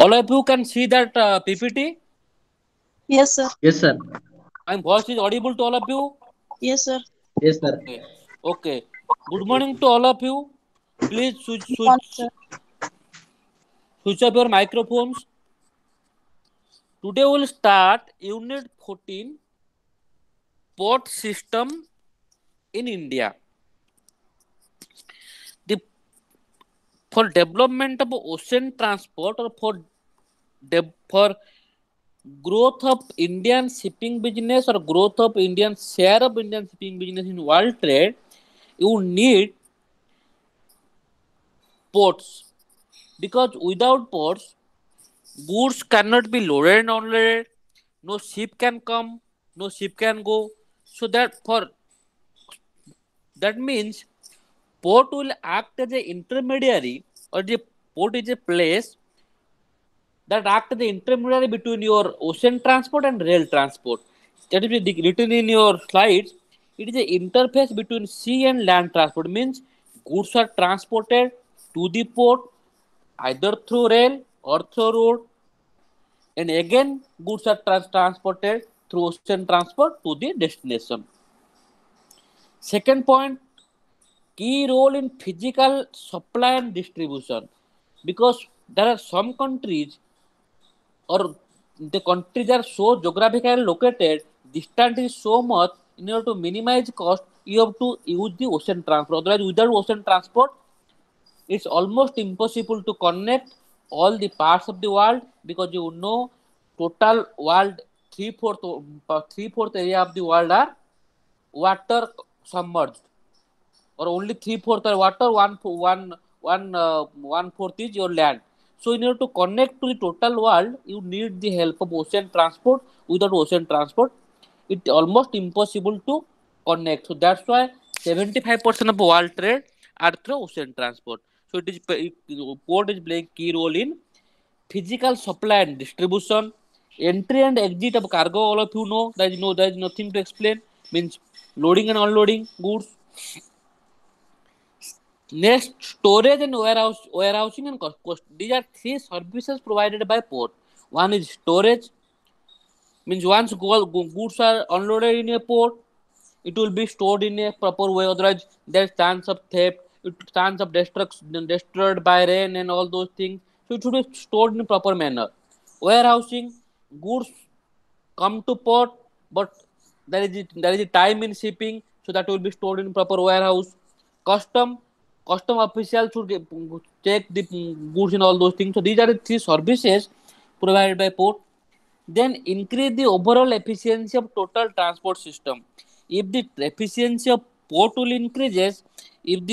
All of you can see that PPT. Yes, sir. Yes, sir. My voice is audible to all of you. Yes, sir. Yes, sir. Okay. Okay. Good morning to all of you. Please Morning, sir. switch up your microphones. Today we'll start Unit 14, Port System in India. The for development of ocean transport or for growth of Indian shipping business or growth of Indian share of Indian shipping business in world trade, you need ports, because without ports, goods cannot be loaded and unloaded. No ship can come, no ship can go. So that means port will act as an intermediary, or the port is a place that act as the intermediary between your ocean transport and rail transport. That is written in your slides. It is the interface between sea and land transport. Means goods are transported to the port either through rail or through road, and again goods are transported through ocean transport to the destination. Second point, key role in physical supply and distribution, because there are some countries or the countries are so geographically located, distance is so much. In order to minimize cost, you have to use the ocean transport. Otherwise, without ocean transport, it's almost impossible to connect all the parts of the world, because total world three fourth area of the world are water submerged, or only three-fourth are water, one fourth is your land. So in order to connect to the total world, you need the help of ocean transport. Without ocean transport, it's almost impossible to connect. So that's why 75% of world trade are through ocean transport. So port is playing key role in physical supply and distribution, entry and exit of cargo. All of you know, there is nothing to explain. Means loading and unloading goods. Next, storage and warehousing and cost. These are three services provided by port. One is storage, means once goods are unloaded in a port, it will be stored in a proper way. Otherwise, there's chance of theft, chance of destruction, destroyed by rain and all those things. So it should be stored in a proper manner. Warehousing, goods come to port, but there is a time in shipping, so that will be stored in proper warehouse. Custom, custom officials should check the goods and all those things. So these are the three services provided by port. Then increase the overall efficiency of total transport system. If the efficiency of port will increases, if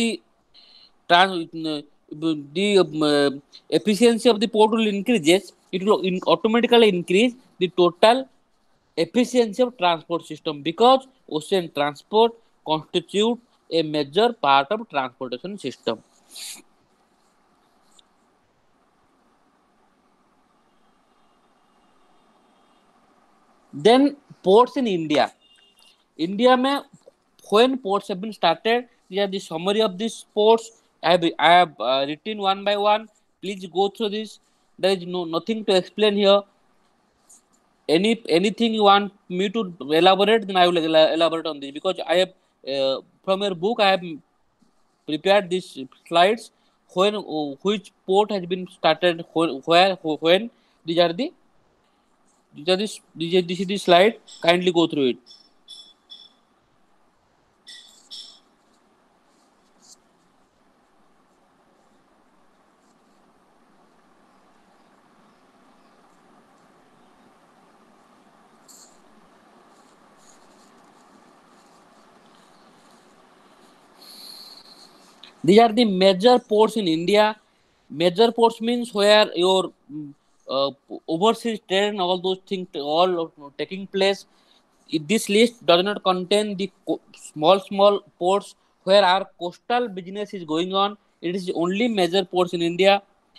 the efficiency of the port will increases, it will automatically increase the total efficiency of transport system, because ocean transport constitute a major part of transportation system. Then ports in India. India mein when ports have been started, these are the summary of these ports. I have written one by one. Please go through this. There is nothing to explain here. Anything you want me to elaborate, then I will elaborate on this, because I have from your book I have prepared these slides. When which port has been started, where when, these are the this is the slide. Kindly go through it. These are the major ports in India. Major ports means where your uh, overseas trade and all those things all taking place. This list does not contain the small ports where our coastal business is going on. It is only major ports in India.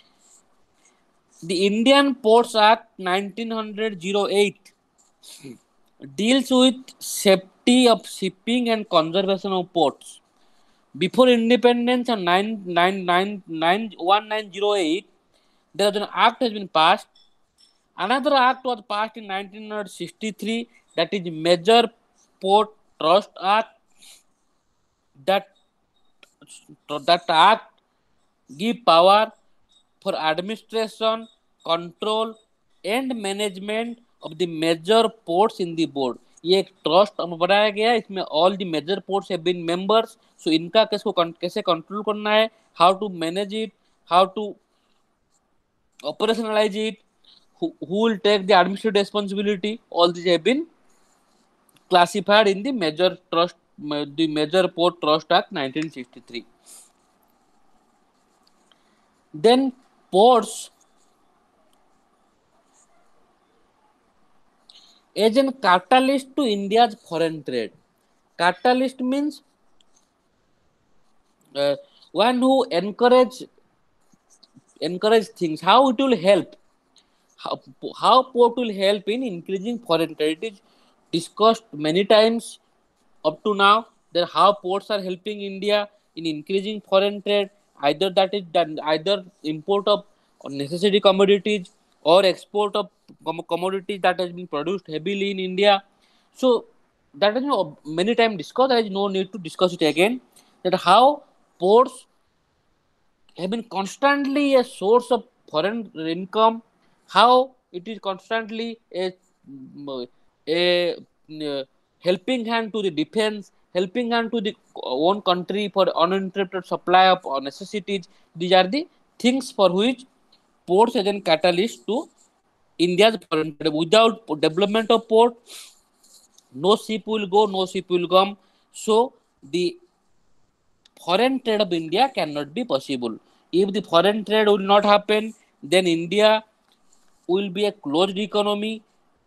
The Indian Ports Act 1908 deals with safety of shipping and conservation of ports. Before independence on 1908, there was an act has been passed. Another act was passed in 1963, that is Major Port Trust Act. That that act give power for administration, control and management of the major ports in the board. ये एक trust बनाया गया है, इसमें all the major ports have been members. So इनका कैसे control करना है, how to manage it, how to operationalize it, who will take the administrative responsibility, all these have been classified in the Major Port Trust Act 1963. Then ports as a catalyst to India's foreign trade. Catalyst means one who encourage things. How it will help? How port will help in increasing foreign trade? It is discussed many times up to now that how ports are helping India in increasing foreign trade. Either import of necessary commodities or export of commodities that has been produced heavily in India. So that is many times discussed. There is no need to discuss it again. That how ports have been constantly a source of foreign income, how it is constantly a helping hand to the defense, helping hand to the own country for uninterrupted supply of necessities. These are the things for which ports as a catalyst to India's foreign trade. Without development of port, no ship will go, no ship will come. So the foreign trade of India cannot be possible. If the foreign trade will not happen, then India will be a closed economy.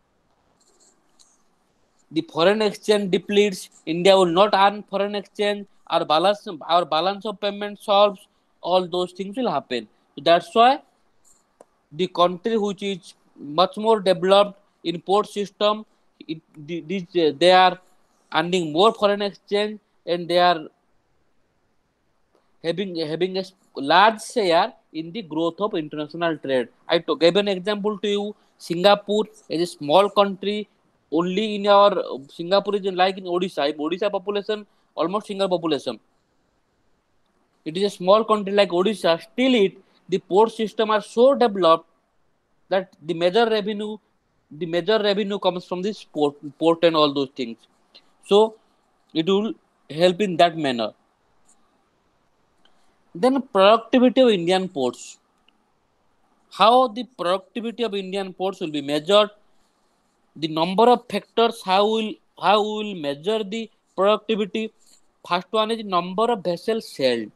The foreign exchange depletes. India will not earn foreign exchange. Our balance of payment solves. All those things will happen. So that's why the country which is much more developed in port system, they are earning more foreign exchange and they are having a large share in the growth of international trade. I gave an example to you. Singapore is a small country. Only in our Singapore is like in Odisha. Odisha population almost single population. It is a small country like Odisha. Still, the port system are so developed that the major revenue comes from this port and all those things. So it will help in that manner. Then productivity of Indian ports. How the productivity of Indian ports will be measured? The number of factors. How we will measure the productivity? First one is number of vessels sailed.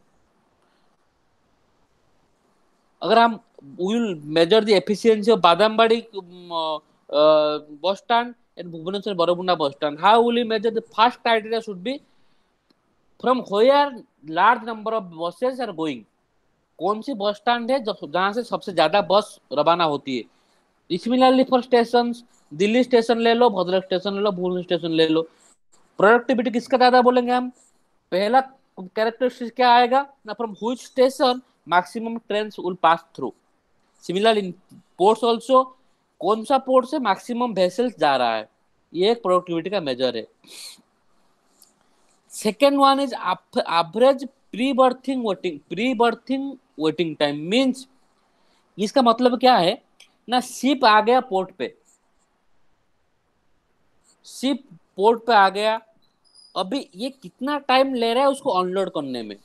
अगर हम will measure the efficiency of Badambadi bus stand and Bhubaneswar Barabunda bus stand. How will we measure? The first criteria should be from where large number of buses are going. कौन सी bus stand है जहां से सबसे ज्यादा बस रवाना होती है. Similarly for station, Delhi station ले लो, भद्रक स्टेशन ले लो, भुवनेश्वर स्टेशन ले लो. प्रोडक्टिविटी किसका ज्यादा बोलेंगे हम? पहला कैरेक्टरिस्टिक क्या आएगा ना, from which station maximum trains will pass through. Similar in ports also, कौन सा पोर्ट से मैक्सिमम वेसल्स जा रहा है, ये एक प्रोडक्टिविटी का मेजर है. Second one is average pre-berthing waiting time. Means इसका मतलब क्या है ना, शिप आ गया पोर्ट पे, शिप पोर्ट पे आ गया, अभी ये कितना टाइम ले रहा है उसको अनलोड करने में.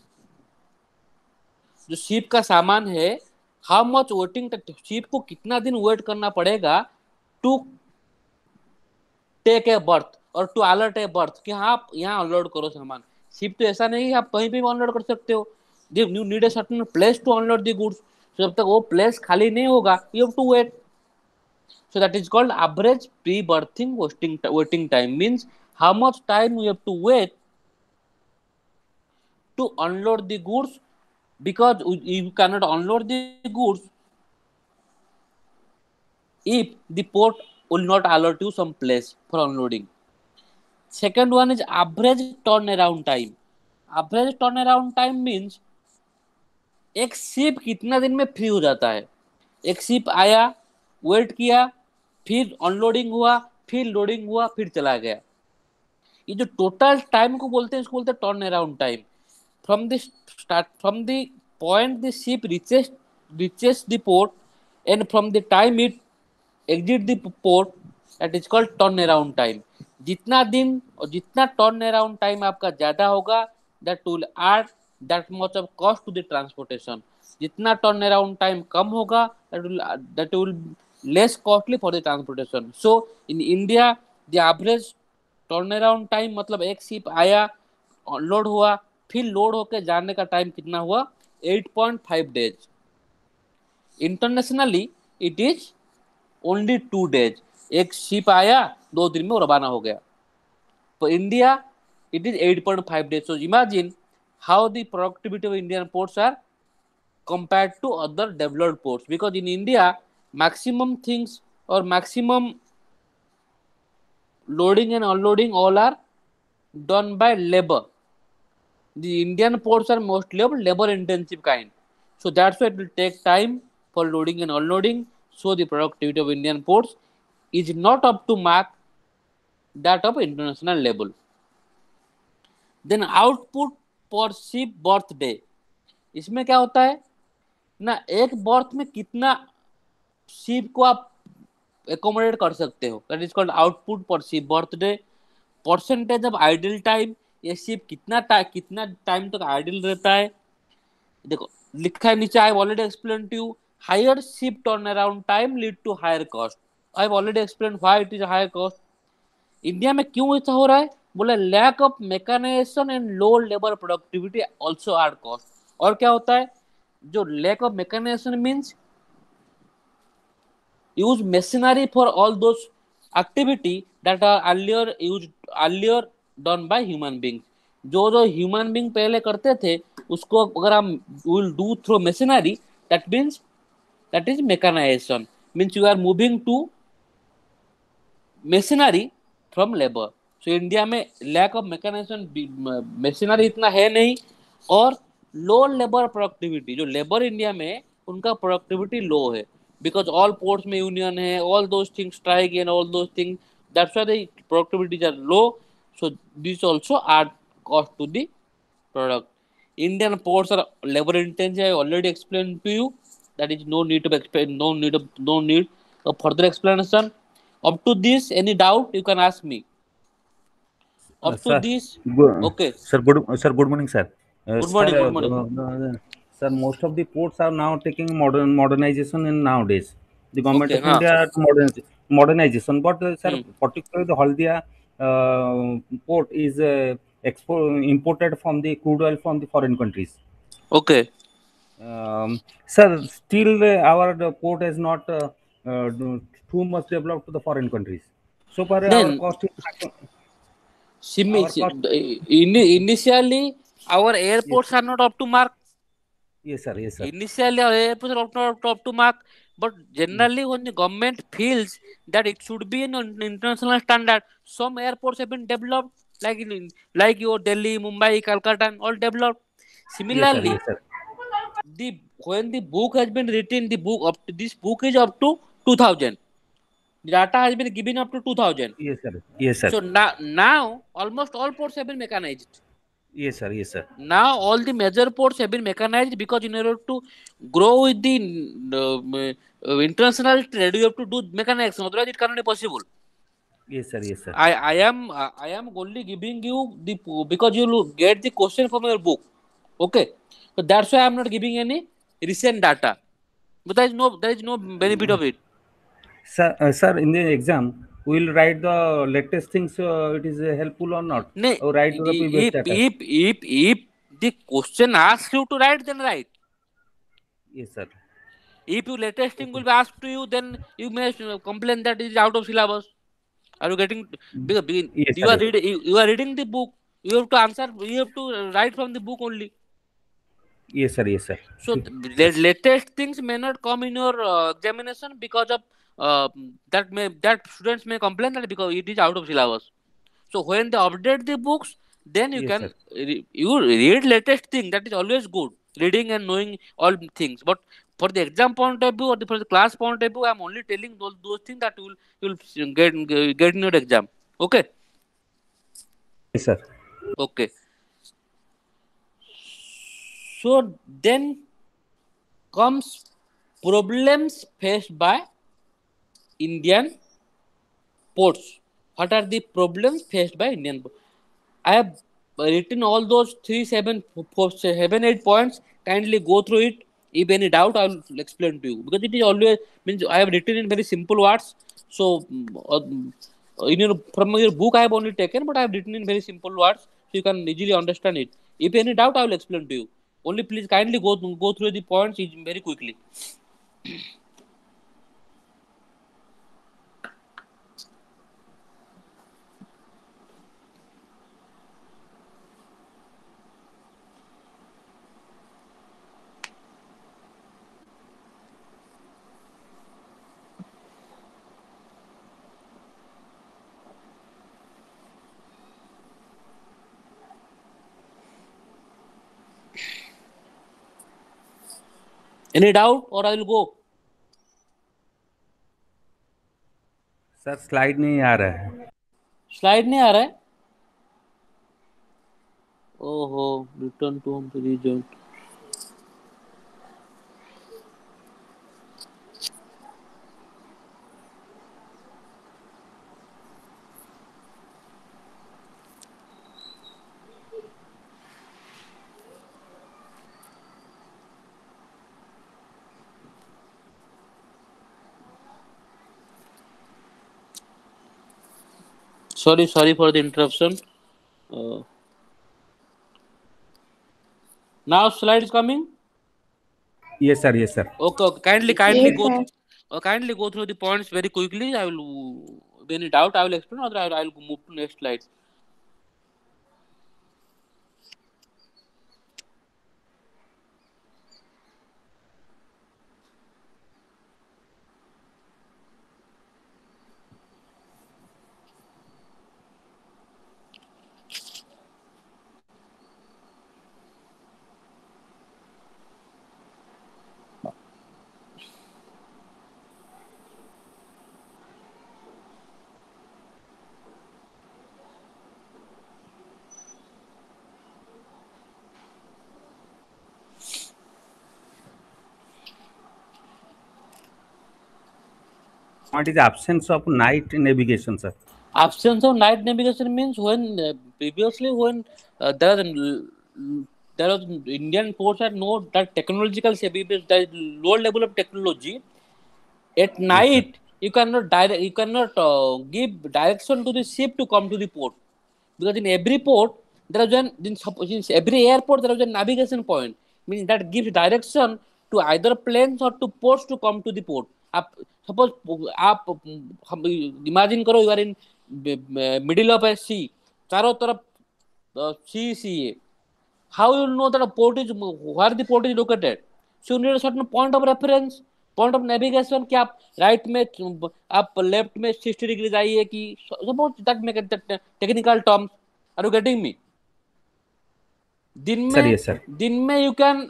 जो शिप का सामान है, हाउ मच वेटिंग, शिप को कितना दिन वेट करना पड़ेगा टू टेक ए बर्थ और टू अलर्ट ए बर्थ कि हाँ आप यहाँ अनलोड करो सामान. शिप तो ऐसा नहीं है आप कहीं पे भी अनलोड कर सकते हो. You need a certain place to unload the goods. जब तक वो प्लेस खाली नहीं होगा you have to wait. So that is called average pre-berthing waiting time. Means how much time we have to wait to unload the goods, because you cannot unload the goods if the port will not allot you some place for unloading. Second one is average turnaround time. Average turnaround time means एक ship कितना दिन में free हो जाता है. एक ship आया, wait किया, फिर अनलोडिंग हुआ, फिर लोडिंग हुआ, फिर चला गया। ये जो टोटल टाइम को बोलते हैं, इसको बोलते हैं turn around time. From the start, from the point the ship reaches the port, and from the time it exit the port, that is called turn around time। जितना दिन और जितना टर्न अराउंड टाइम आपका ज्यादा होगा, that will add that much of cost to the transportation। जितना turn around time कम होगा, that will less costly for the transportation। so in India the average turn around time मतलब एक ship आया, load हुआ, फिर लोड होके जाने का टाइम कितना हुआ, 8.5 days। Internationally it is only 2 days। एक शिप आया, 2 दिन में वो रवाना हो गया। For India, it is 8.5 days। So imagine how the productivity of Indian ports are compared to other developed ports, because in India maximum things or maximum loading and unloading all are done by labor। The Indian ports are mostly of labor intensive kind, so that's why it will take time for loading and unloading। So the productivity of Indian ports is not up to mark that of international level। Then output per ship berth day, इसमें क्या होता है ना, एक birth में कितना ship को आप एकोमोडेट कर सकते हो, that is called output per ship berth day. Percentage of idle time, ये शिप कितना टाइम तक आइडल रहता है। देखो लिखा है नीचे, I already explain to you, higher ship turn around time lead to higher cost. I already explain why it is higher cost. India में क्यों ऐसा हो रहा है, बोले lack of mechanisation and low labour productivity also are cost. और क्या होता है, जो lack of mechanisation means use machinery for all those activity that are earlier done by human beings। जो जो ह्यूमन बींग पहले करते थे, उसको अगर हम will do through machinery, that means that is mechanisation. Means you are moving to machinery from labour. So India में lack of mechanisation, machinery इतना है नहीं, और लो लेबर प्रोडक्टिविटी, जो लेबर इंडिया में उनका प्रोडक्टिविटी लो है, बिकॉज ऑल पोर्ट्स में यूनियन है, all those things strike and all those things, that's why the productivities are low. So this also add cost to the product. Indian ports are labor intensive, I already explained to you, that is no need to explain, no need of further explanation। Up to this any doubt you can ask me, up to Sir, this। Okay, good morning, sir. good morning, good morning। Sir, most of the ports are now taking modernization in nowadays. The government Okay, of हाँ, India modernization, but sir, hmm, particularly the Haldia port is imported from the crude oil from the foreign countries. okay। Sir, still our port is not uh, too much developed to the foreign countries. So far, our Then cost is our cost. initially our Yes, airports are not up to mark। yes, sir. Yes, sir. Initially our airports are not up to mark, but generally when the government feels that it should be an international standard, some airports have been developed, like like your Delhi, Mumbai, Calcutta, and all developed। Yes, sir. Similarly, Yes, sir. the when the book has been written, the book up to, this book is up to 2000, the data has been given up to 2000। Yes, sir. Yes, sir. So now almost all ports have been mechanized। Yes, sir. Yes, sir. Now all the major ports have been mechanized, because in order to grow with the international trade, you have to do mechanization, otherwise it cannot be possible। Yes, sir. Yes, sir. I am only giving you the, because you will get the question from your book, okay? So that's why I am not giving any recent data, but there is no benefit of it। Sir, in the exam, we will write the latest things. It is helpful or not? No, Or write to the previous if data. if if if the question asks you to write, then write। Yes, sir. If your latest thing will be asked to you, then you may complain that it is out of syllabus। Are you getting, because Yes, you sir. are Yes, reading, you are reading the book, you have to answer, you have to write from the book only। yes, sir. Yes, sir. So the latest things may not come in your examination, because of that students may complain that because it is out of syllabus। So when they update the books, then you Yes, can sir. you read latest thing, that is always good, reading and knowing all things। But For the exam point of view or for the class point of view, I'm only telling those things that you will get in your exam. Okay. Yes, sir. Okay. So then comes problems faced by Indian ports. What are the problems faced by Indian ports? I have written all those 8 points. Kindly go through it. If any doubt, I will explain to you, because it is always means I have written in very simple words. So in your from your book I have only taken, but I have written in very simple words, so you can easily understand it. If any doubt, I will explain to you. Only please kindly go through the points very quickly. Any doubt, or I will go? Sir slide नहीं आ रहा है. Slide नहीं आ रहा है. ओहो, return to home result. Sorry for the interruption. Now slide is coming. Yes, sir. Yes, sir. Okay. Kindly Yes, go. sir. Kindly go through the points very quickly. I will. Any doubt, I will explain, or I will move to next slide. What is the absence of night navigation, sir? Absence of night navigation means when previously when there was Indian ports had no that technological capability, that low level of technology. At Yes, sir. night, you cannot give direction to the ship to come to the port, because in every port there is in every airport there is a navigation point, means that gives direction to either planes or to ports to come to the port. Suppose आप imagine करो, you are in middle of a sea, चारों तरफ sea है. How you will know that a port is where the port is located? So you need a certain point of reference, point of navigation, कि आप right में आप left में 60 degree जाइए कि suppose that make it technical terms. Are you getting me? दिन Sir, में yes, sir. you can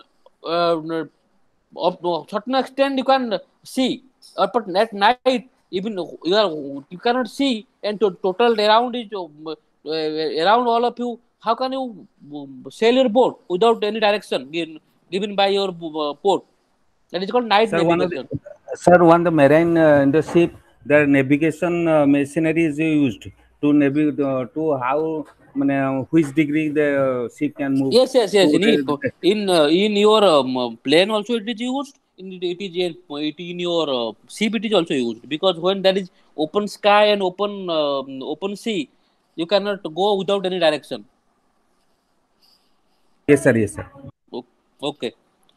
of certain extent you can see, but at night even you cannot see, and total around is around all of you. How can you sail your boat without any direction given by your port? That is called night Sir, navigation. the marine in the ship, the navigation machinery is used to navigate to how which degree the ship can move. Yes. To In your plane also it is used. It in your ship it is also used, because when there is open sky and open sea, you cannot go without any direction. yes, sir. Yes, sir. Okay.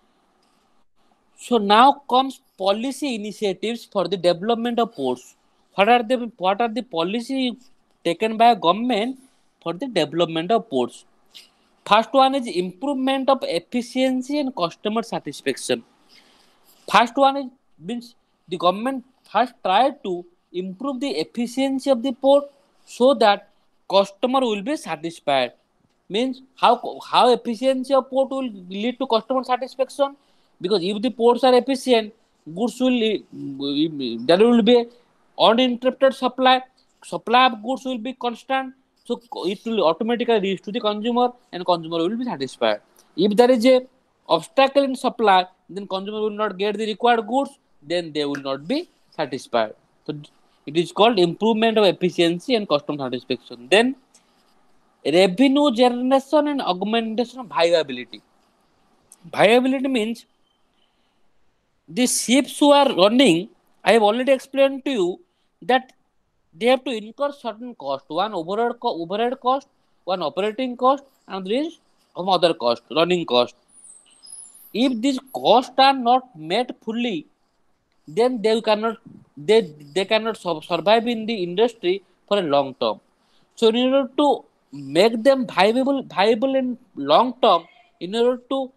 So now comes policy initiatives for the development of ports. What are the policy taken by a government for the development of ports? First one is improvement of efficiency and customer satisfaction. First one is means the government first tried to improve the efficiency of the port so that customer will be satisfied. Means how efficiency of port will lead to customer satisfaction? because if the ports are efficient, goods will there will be uninterrupted supply of goods will be constant, so it will automatically reach to the consumer and consumer will be satisfied. If there is a obstacle in supply, then consumer will not get the required goods, then they will not be satisfied. So it is called improvement of efficiency and customer satisfaction. Then revenue generation and augmentation of viability. Viability means the ships who are running, I have already explained to you that they have to incur certain cost. One overhead cost, one operating cost, and there is some other cost, running cost. If these costs are not met fully, then they cannot survive in the industry for a long term. So in order to make them viable in long term, in order to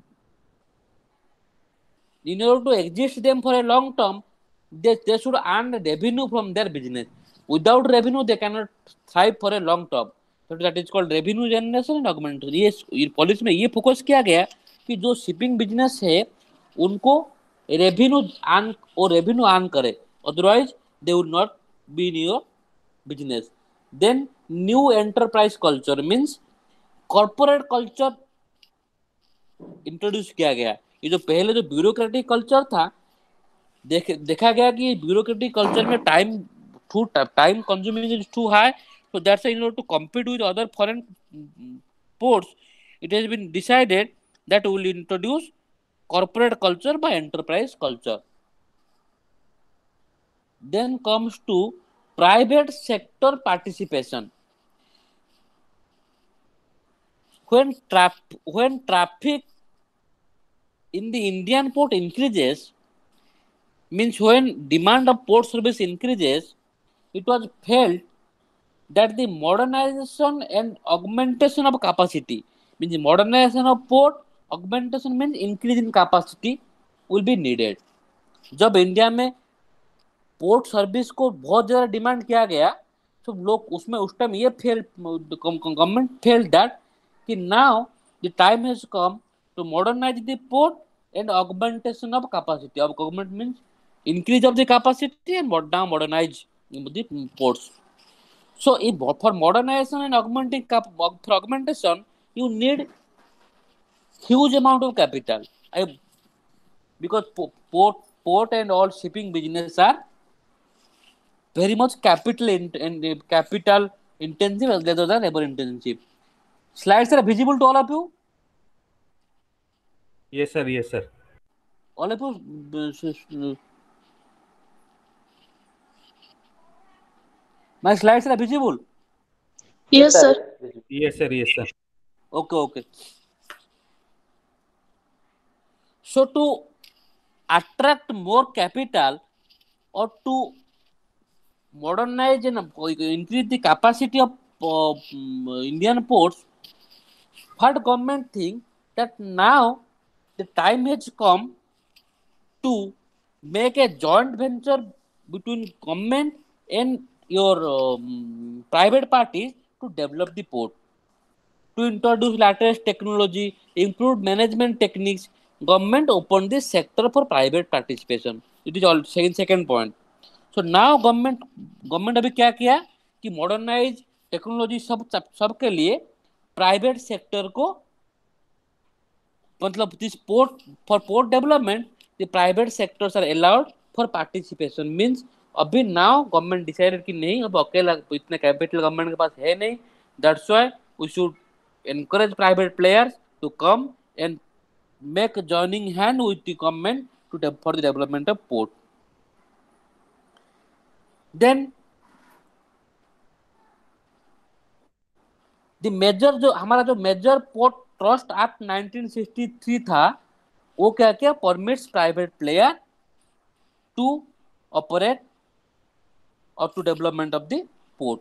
exist them for a long term, they should earn revenue from their business. Without revenue, they cannot thrive for a long term. So that is called revenue generation and augmentation. ये policy में ये focus किया गया कि जो shipping business है उनको revenue earn करे, otherwise they would not be in your business. Then new enterprise culture means corporate culture introduce किया गया. ये जो पहले जो ब्यूरोक्रेटिक कल्चर था, देखा गया कि ब्यूरोक्रेटिक कल्चर में time consuming is too high, so that's why in order to compete with other foreign ports, it has been decided that we will introduce corporate culture by enterprise culture. Then comes to private sector participation. When traffic in the Indian port increases, means when demand of port service increases, it was felt that the modernization and augmentation of capacity, means modernization of port, augmentation means increase in capacity will be needed. जब India में port service को बहुत ज़्यादा demand किया गया, तो लोग उसमें उस टाइम ये गवर्नमेंट फेल दैट कि now the time has come to modernise the port and augmentation of capacity. Of government means increase of the capacity and now modernize the ports. So for modernization and augmentation, you need huge amount of capital. Because port and all shipping business are very much capital intensive rather than labor intensive. Slides are visible to all of you? Yes, sir. Yes, sir. All of you, my slides are visible? Yes, sir. Yes, sir. Yes, sir. Okay. So to attract more capital or to modernize and increase the capacity of Indian ports, what government think that now the time has come to make a joint venture between government and your private parties to develop the port, to introduce latest technology, improve management techniques. Government opened this sector for private participation. It is all second point. So now government अभी क्या किया कि modernise technology सब के लिए private sector को, मतलब this port for port development the private sectors are allowed for participation. Means अभी नाउ गवर्नमेंट डिसाइडेड कि नहीं, अब अकेला इतने कैपिटल गवर्नमेंट के पास है नहीं, that's why we should encourage private players to come and make joining hand with the government for the development of port. Then the major जो हमारा जो मेजर पोर्ट ट्रस्ट एक्ट 1963 था, वो क्या क्या permits private player to operate और to development of the port.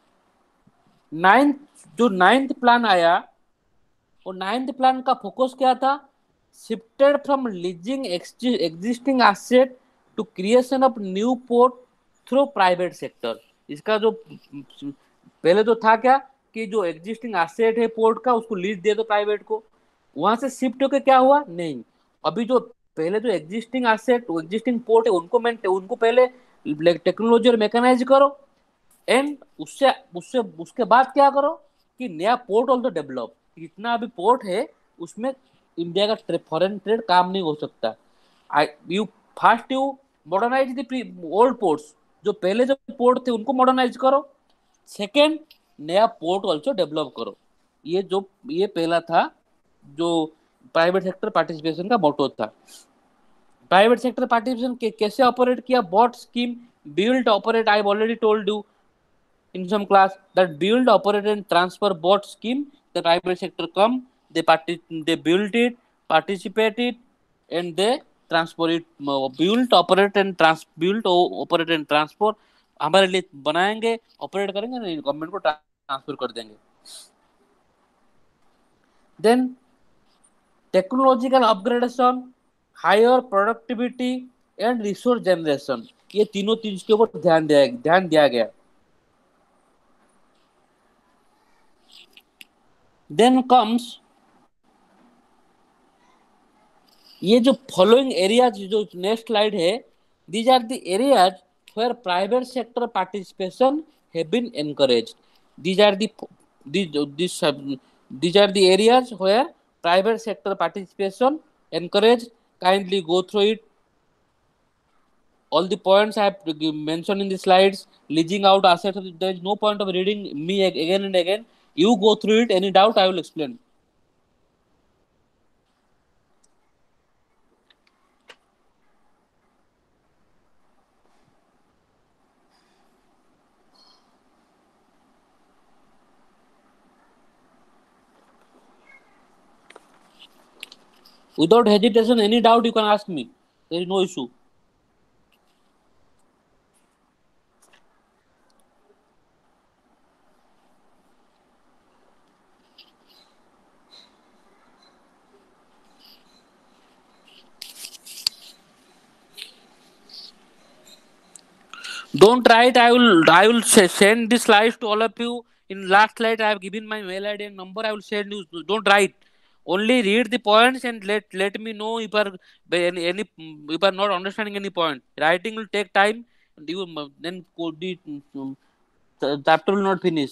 Ninth plan आया, और नाइन्थ प्लान का फोकस क्या था? Shifted from leasing existing asset to creation of new port through private sector. इसका जो पहले तो था क्या कि जो एग्जिस्टिंग एसेट है पोर्ट का उसको लीज दे दो प्राइवेट को, वहां से शिफ्ट होकर क्या हुआ? नहीं, अभी जो पहले जो एग्जिस्टिंग एसेट एग्जिस्टिंग पोर्ट है उनको पहले टेक्नोलॉजी और मैकेनाइज करो, एंड उससे उससे उसके बाद क्या करो कि नया पोर्ट ऑल्सो डेवलप। जितना अभी पोर्ट है उसमें इंडिया का फॉरेन ट्रेड काम नहीं हो सकता। You first you modernise the old ports, जो पहले जो पोर्ट थे उनको मॉडर्नाइज करो। सेकेंड, नया पोर्ट ऑल्सो डेवलप करो। ये पहला था जो प्राइवेट सेक्टर पार्टिसिपेशन का मोटो था। प्राइवेट सेक्टर पार्टिसिपेशन कैसे ऑपरेट किया? BOT scheme, build, operate. I already told you in some class that build, operate and transfer bot scheme. The private sector come, they build it, participate it, and they transfer it. Build, operate and operate and transfer हमारे लिए बनाएंगे, operate करेंगे, नहीं government को transfer कर देंगे। Then technological upgradation, higher productivity and resource generation, ये तीनों चीज के ऊपर ध्यान दिया गया। देन कम्स ये जो फॉलोइंग एरियाज, जो नेक्स्ट स्लाइड है, these are the areas where private sector participation have been encouraged. These are these are the areas where private sector participation encouraged. Kindly go through it. All the points I have mentioned in the slides. Leasing out assets, there is no point of reading me again and again. You go through it. Any doubt, I will explain. Without hesitation, any doubt you can ask me. There is no issue. Don't write. I will send the slides to all of you. In last slide, I have given my mail ID and number. I will send you. Don't write. Only read the points and let me know if are any if are not understanding any point. Writing will take time. And you then the chapter will not finish.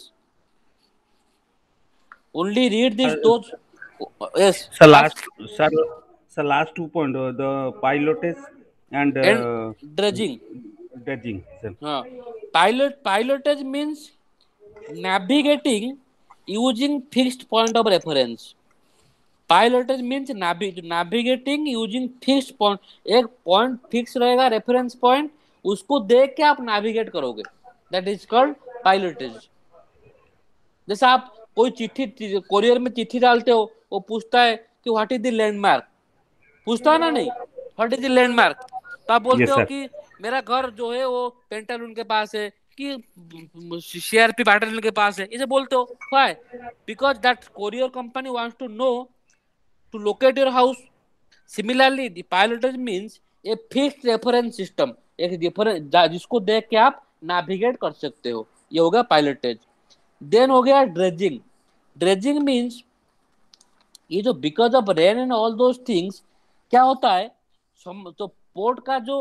Only read this those. Yes. So last 2 point, the pilotage and And dredging. dredging. Sir. Pilotage means navigating using fixed point of reference. Pilotage means navigating using fixed point. एक point fix रहेगा, reference point, उसको देख के आप navigate करोगे, that is called पाइलोटेज। जैसे आप कोई चिट्ठी कोरियर में चिट्ठी डालते हो, वो पूछता है कि व्हाट इज द लैंडमार्क, पूछता है ना? नहीं, व्हाट इज द लैंडमार्क, तो आप बोलते हो कि मेरा घर जो है वो पेंटालून के पास है कि सीआरपी बैटालियन के पास है, इसे बोलते हो। Why? Because that courier company wants to know to locate your house. Similarly, the pilotage means a fixed reference system, एक जिसको देख के आप नेविगेट कर सकते हो, ये हो गया पायलटेज। देन हो गया ड्रेजिंग। ड्रेजिंग मीन्स ये जो because of rain and all those things क्या होता है, तो पोर्ट का जो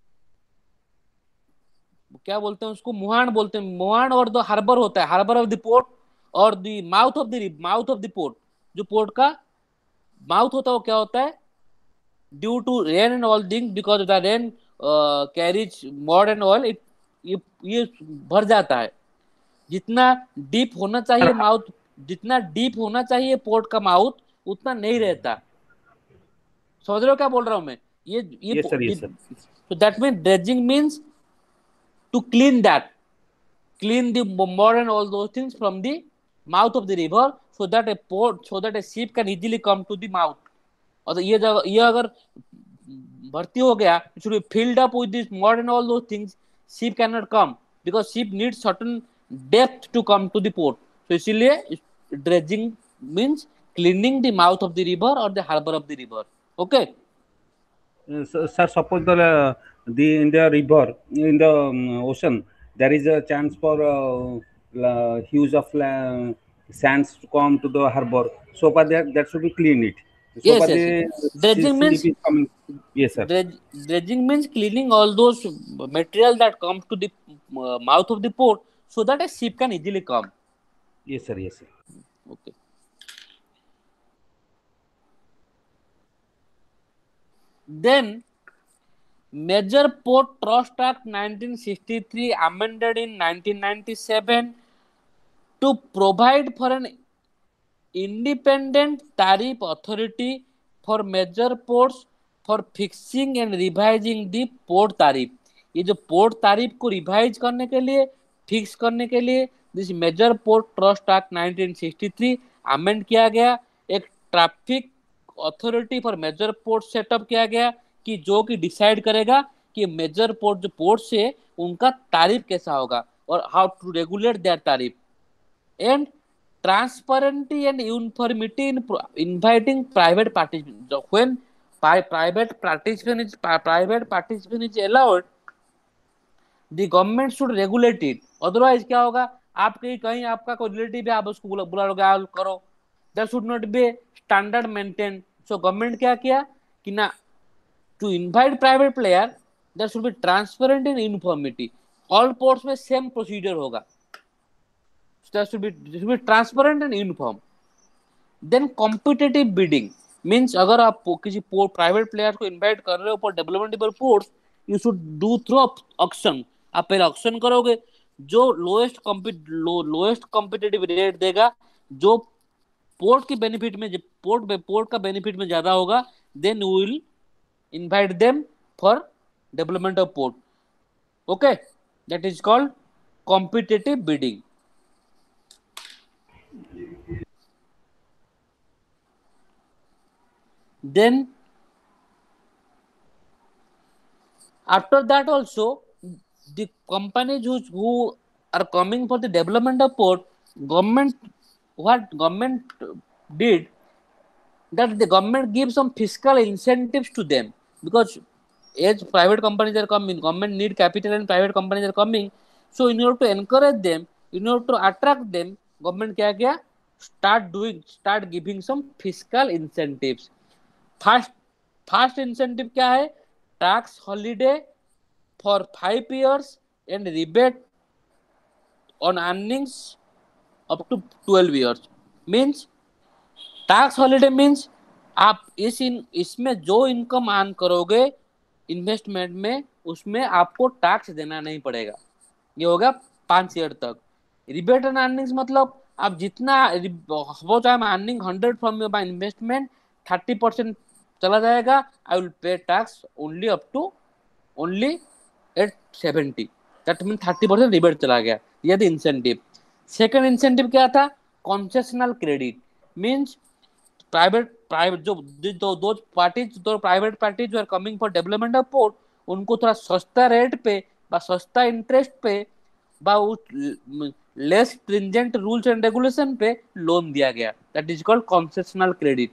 क्या बोलते हैं उसको, मुहान बोलते हैं, मुहान और द हार्बर होता है, हार्बर ऑफ द पोर्ट और the mouth of the port. जो पोर्ट का माउथ होता है वो क्या होता है, due to rain and all thing, because of the rain carries mud and oil, ये भर जाता है। जितना डीप होना चाहिए माउथ, जितना डीप होना चाहिए पोर्ट का माउथ, उतना नहीं रहता। समझ रहे हो क्या बोल रहा हूं मैं? ये so that means dredging means to clean the mud and all those things from the mouth of the river, so that a ship can easily come to the mouth. और ये अगर भर्ती हो गया, it should be filled up with this mud and all those things, ship cannot come because ship needs certain depth to come to the port. So इसीलिए dredging means cleaning the mouth of the river or the harbor of the river. Okay. Sir, suppose in the river, in the ocean, there is a chance for huge of sands to come to the harbor. So for that should be clean it. Yes, So yes. the Dredging means ship is coming. Yes, sir. dredging means cleaning all those material that comes to the mouth of the port so that a ship can easily come. Yes, sir. Yes, sir. Okay. Then Major Port Trust Act 1963 amended in 1997 to provide for an independent tariff authority for major ports for fixing and revising the port tariff. ये जो port तारीफ को revise करने के लिए fix करने के लिए this major port trust act 1963 amend किया गया. एक traffic authority for major port set up किया गया कि जो कि डिसाइड करेगा कि मेजर पोर्ट जो पोर्ट है उनका तारीफ कैसा होगा और how to regulate their tariff. And transparency and uniformity in inviting private participants. So when private participant is allowed, the government should regulate it. Otherwise क्या होगा, आप कहीं आपका कोई रिलेटिव है, आप उसको बुला लोगे, आप करो. There should not be standard maintained. So government क्या किया कि ना, to invite private player there should be transparent and uniformity. All ports में same procedure होगा. There should be transparent and uniform. Then competitive bidding means अगर आप किसी private player को इनवाइट कर रहे हो for development ports, you should do through auction. आप पहले ऑक्शन करोगे, जो लोएस्ट कॉम्पिटिटिव रेट देगा, जो पोर्ट की बेनिफिट में, पोर्ट का बेनिफिट में ज्यादा होगा, then we will invite them for development of port. Okay, that is called competitive bidding. Then after that also, the companies who are coming for the development of port, what government did, that the government gives some fiscal incentives to them, because as private companies are coming, government need capital and private companies are coming. So in order to encourage them, in order to attract them, government क्या किया, start giving some fiscal incentives. First incentive क्या है, tax holiday for 5 years and rebate on earnings up to 12 years. Means tax holiday means आप इसमें जो income earn करोगे investment में, उसमें आपको टैक्स देना नहीं पड़ेगा. ये होगा 5 year तक. रिबेट ऑन अर्निंग्स मतलब आप जितना suppose I am earning 100 from my investment, 30% चला जाएगा, I will pay tax only up to only at 70. That mean 30% rebate चला गया. ये द इंसेंटिव. सेकंड इंसेंटिव क्या था, कंसेशनल क्रेडिट. मींस प्राइवेट जो दो प्राइवेट पार्टी जो are coming for development of port, उनको थोड़ा सस्ता रेट पे बा सस्ता इंटरेस्ट पे बा less stringent rules and regulation पे लोन दिया गया. That is called concessional credit.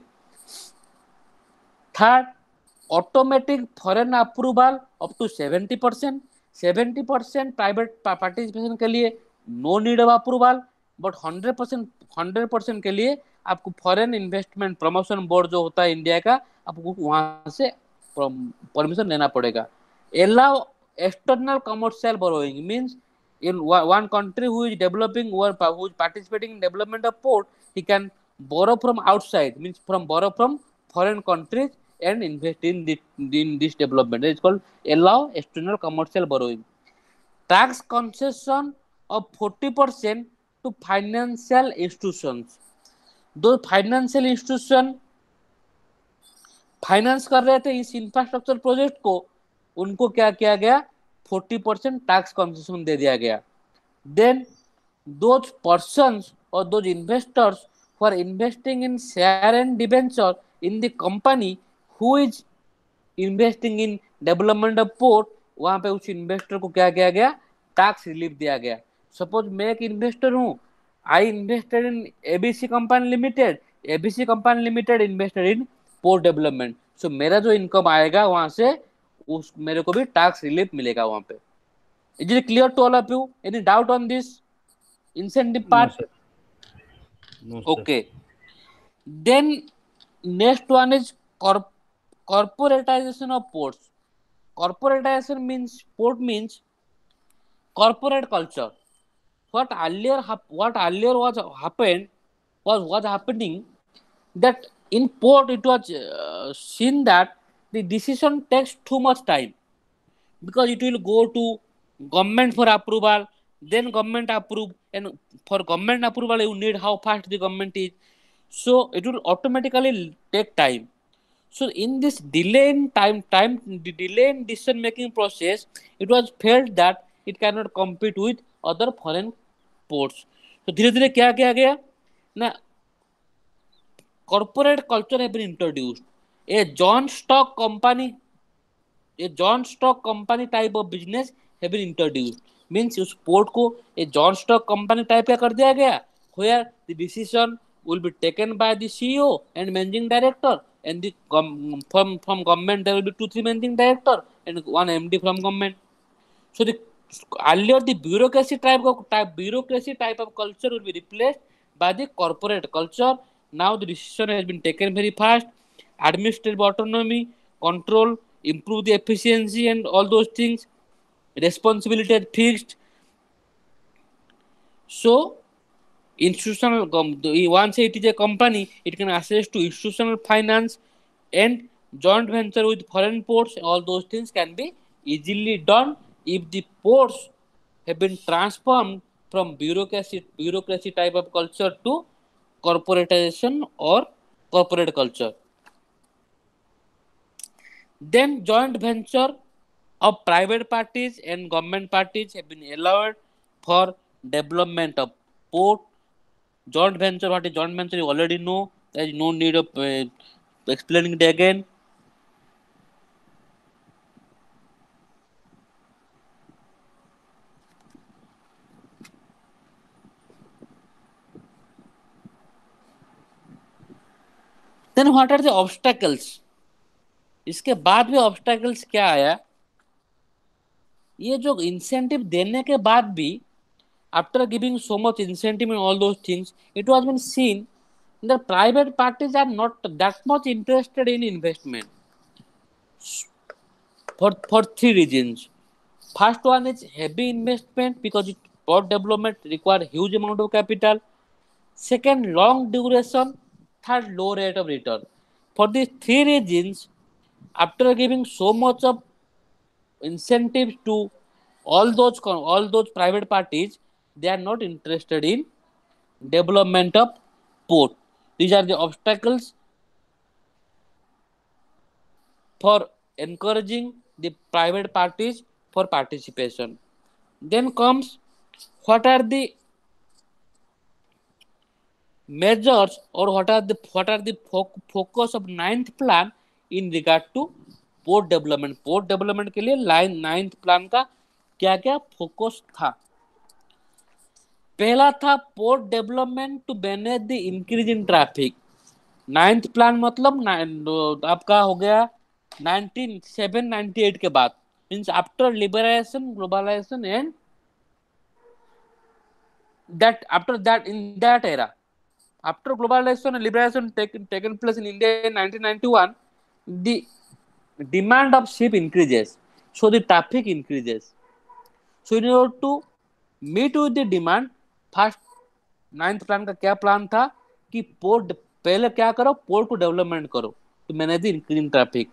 Third, automatic foreign approval up to 70%. 70% private participation के लिए no need of approval, but 100% के लिए आपको फॉरेन इन्वेस्टमेंट प्रमोशन बोर्ड जो होता है इंडिया का, आपको वहां से परमिशन लेना पड़ेगा. allow external commercial borrowing means in one country who is developing or who is participating in development of port, he can borrow from outside, means borrow from foreign countries and invest in this development. It's called allow external commercial borrowing. Tax concession of 40% to financial institutions. दो financial institution finance कर रहे थे इस infrastructure project को, उनको क्या किया गया, 40% टैक्स कंसेशन दे दिया गया. देन दोज पर्सन्स और those investors who are investing in share and debenture in the company who is investing in development of port, वहां पे उस इन्वेस्टर को क्या किया गया, टैक्स रिलीफ दिया गया. सपोज मैं एक इन्वेस्टर हूं, I invested in ABC company limited, ABC company limited invested in port development. So मेरा जो इनकम आएगा वहां से उस मेरे को भी टैक्स रिलीफ मिलेगा वहां पे. Is it clear to all of you? Any doubt on this incentive part? No, sir. Okay. Then next one is corporatization of ports. Corporatization means port means corporate culture. What earlier was happening that in port it was seen that the decision takes too much time, because it will go to government for approval, then government approve, and for government approval you need how fast the government is, so it will automatically take time. So in this the delay in decision making process, it was felt that it cannot compete with other foreign ports. So धीरे धीरे क्या किया गया ना, corporate culture have been introduced. A John stock company a John stock company type of business have been introduced. Means उस port को a John stock company type का कर दिया गया, where the decision will be taken by the CEO and managing director, and the from government there will be 2-3 managing director and one MD from government. So the earlier the bureaucracy type of culture will be replaced by the corporate culture. Now the decision has been taken very fast. Administrative autonomy, control, improve the efficiency, and all those things. Responsibility is fixed. So institutional once it is a company, it can access to institutional finance and joint venture with foreign ports. All those things can be easily done if the ports have been transformed from bureaucracy type of culture to corporatization or corporate culture. Then joint venture of private parties and government parties have been allowed for development of port. Joint venture, what is joint venture, you already know. There is no need of explaining it again. Then what are the obstacles? इसके बाद भी obstacles क्या आया, ये जो incentive देने के बाद भी, after giving so much incentive and all those things, it was been seen that private parties are not that much interested in investment for three reasons. First one is heavy investment, because port development require huge amount of capital. Second, long duration. Third, low rate of return. For these three reasons, after giving so much of incentives to all those private parties, they are not interested in development of port. These are the obstacles for encouraging the private parties for participation. Then comes, what are the measures, or what are the focus of ninth plan in regard to port development के लिए ninth plan का क्या क्या focus था. पहला था port development to manage the increase in traffic. Ninth plan मतलब आपका हो गया 1998 के बाद, means after liberation globalisation and that after that in that era, after globalization and liberalization taken place in India in 1991, the demand of ship increases, so the traffic increases. So in order to meet with the demand, first ninth plan का क्या plan था कि port पहले क्या करो, port को development करो to manage the increasing traffic.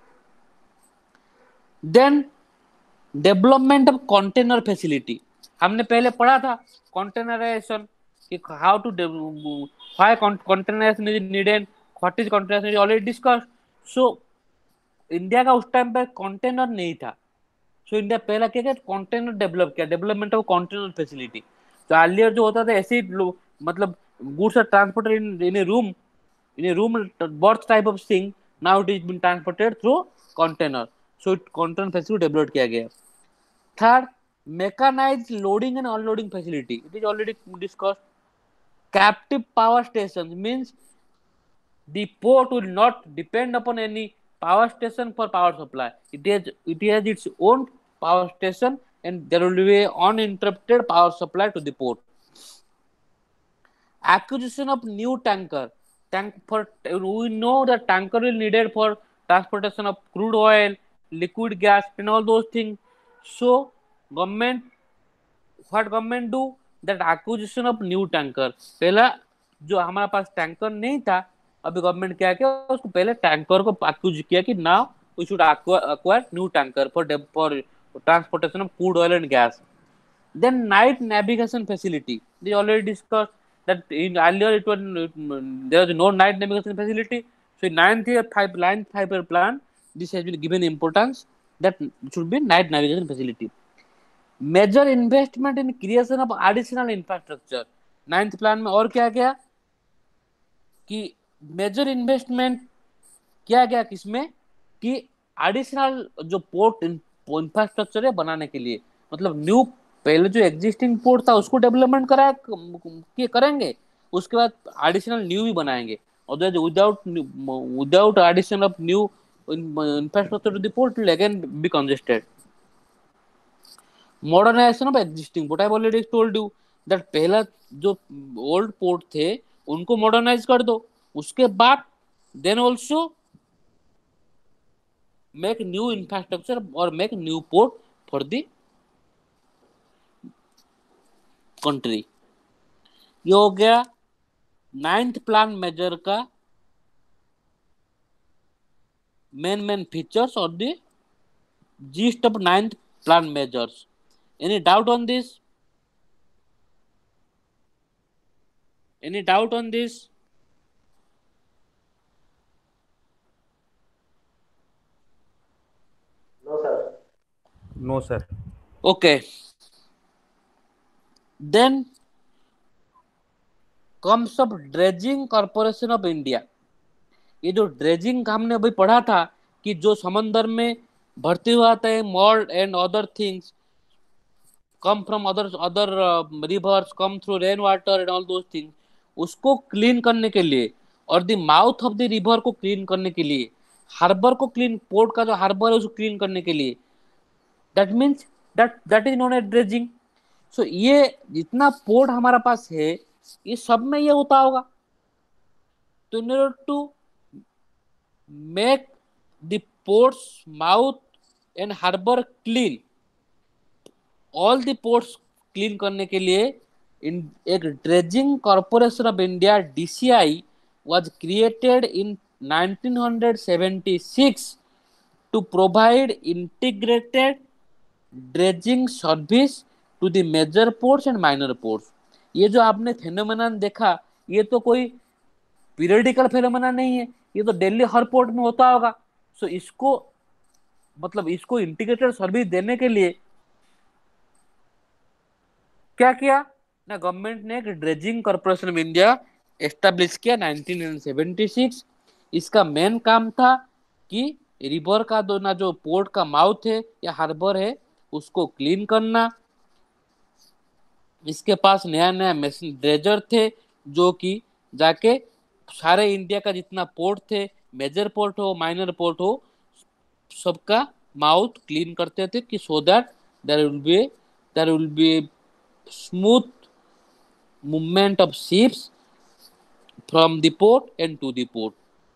Then development of container facility, हमने पहले पढ़ा था कंटेनराइजेशन कि how to why containerisation is needed, what is containerisation, already discussed. So India का उस टाइम पे कंटेनर नहीं था, सो इंडिया पहला क्या किया, कंटेनर डेवलप किया, डेवलपमेंट ऑफ कंटेनर फैसिलिटी. तो अर्लियर जो होता था ऐसे मतलब goods are transported in a room berth type of thing, now it is been transported through container. So container facility develop किया गया. Third, mechanized loading and unloading facility. It is already discussed. Captive power stations means the port will not depend upon any power station for power supply. It has its own power station and there will be uninterrupted power supply to the port. Acquisition of new tanker. we know that tanker will needed for transportation of crude oil, liquid gas, and all those things. So government, what government do, that acquisition of new tanker. पहला जो हमारे पास tanker नहीं था, अभी government क्या किया, उसको पहले टैंकर को एक्यूज किया कि now we should acquire new tanker for transportation of crude oil and gas. Then night navigation facility. They already discussed that in earlier it was there was no night navigation facility. So in ninth five-year plan, this has been given importance that should be night navigation facility. Major investment in creation of additional infrastructure. Ninth plan में और क्या क्या कि major investment किया गया किसमें कि additional जो पोर्ट इंफ्रास्ट्रक्चर है बनाने के लिए, मतलब न्यू, पहले जो एग्जिस्टिंग पोर्ट था उसको डेवलपमेंट करा कि करेंगे, उसके बाद एडिशनल न्यू भी बनाएंगे, और without without addition of new infrastructure to the port will again be congested. Modernisation of existing port, I already told you that पहला जो ओल्ड पोर्ट थे उनको मॉडर्नाइज कर दो, उसके बाद then also make new infrastructure or make new port for the country. ये हो गया नाइन्थ प्लान मेजर का मेन फीचर्स और the gist of ninth plan measures. Any doubt on this? Any doubt on this? No, sir. No, sir. Okay. Then comes up dredging corporation of India. ये जो dredging हमने अभी पढ़ा था कि जो समंदर में भर्ती हुआ था malt and other things come from other rivers, come through rain water and all those things, उसको क्लीन करने के लिए और the mouth of the river को क्लीन करने के लिए, हार्बर को क्लीन, पोर्ट का जो हार्बर है उसको क्लीन करने के लिए, that means that is known as dredging. So ये जितना पोर्ट हमारा पास है ये सब में ये होता होगा. तो in order to make the ports mouth and harbour clean, all the ports clean करने के लिए एक dredging corporation of India DCI was created in 1976 to provide integrated dredging service to the major ports and minor ports. ये जो आपने phenomena देखा ये तो कोई पीरियडिकल फेनोमेना नहीं है, ये तो दिल्ली हर पोर्ट में होता होगा. सो इसको मतलब इसको इंटीग्रेटेड सर्विस देने के लिए क्या किया ना, गवर्नमेंट ने एक dredging corporation of India establish किया 1976. इसका मेन काम था कि रिवर का दो ना जो पोर्ट का माउथ है या हार्बर है उसको क्लीन करना. इसके पास नया नया मशीन ड्रेजर थे जो कि जाके सारे इंडिया का जितना पोर्ट थे, मेजर पोर्ट हो माइनर पोर्ट हो, सबका माउथ क्लीन करते थे कि so that there will be smooth movement of ships from the port and to the port.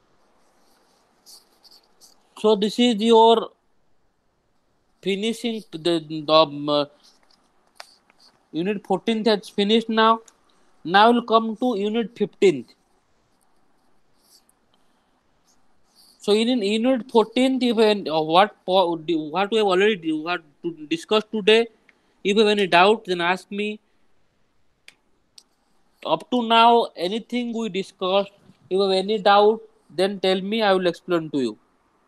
So this is your finishing. The unit 14th has finished now. Now we'll come to unit 15th. So in unit 14th, if what we have already discussed today, if you have any doubt, then ask me. Up to now, anything we discussed, if you have any doubt, then tell me, I will explain to you.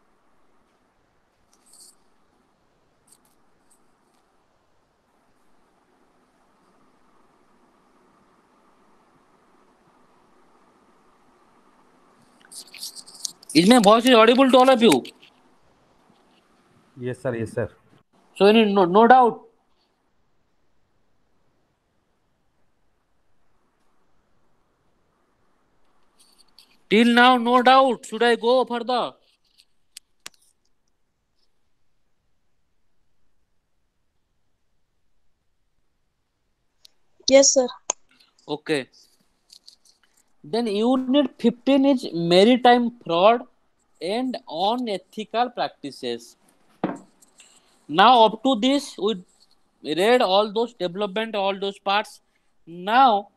Is my voice is audible to all of you? Yes, sir. Yes, sir. So any no doubt. Till now, no doubt. Should I go further? Yes, sir. Okay. Then unit 15 is maritime fraud and unethical practices. Now up to this we read all those development, all those parts. Now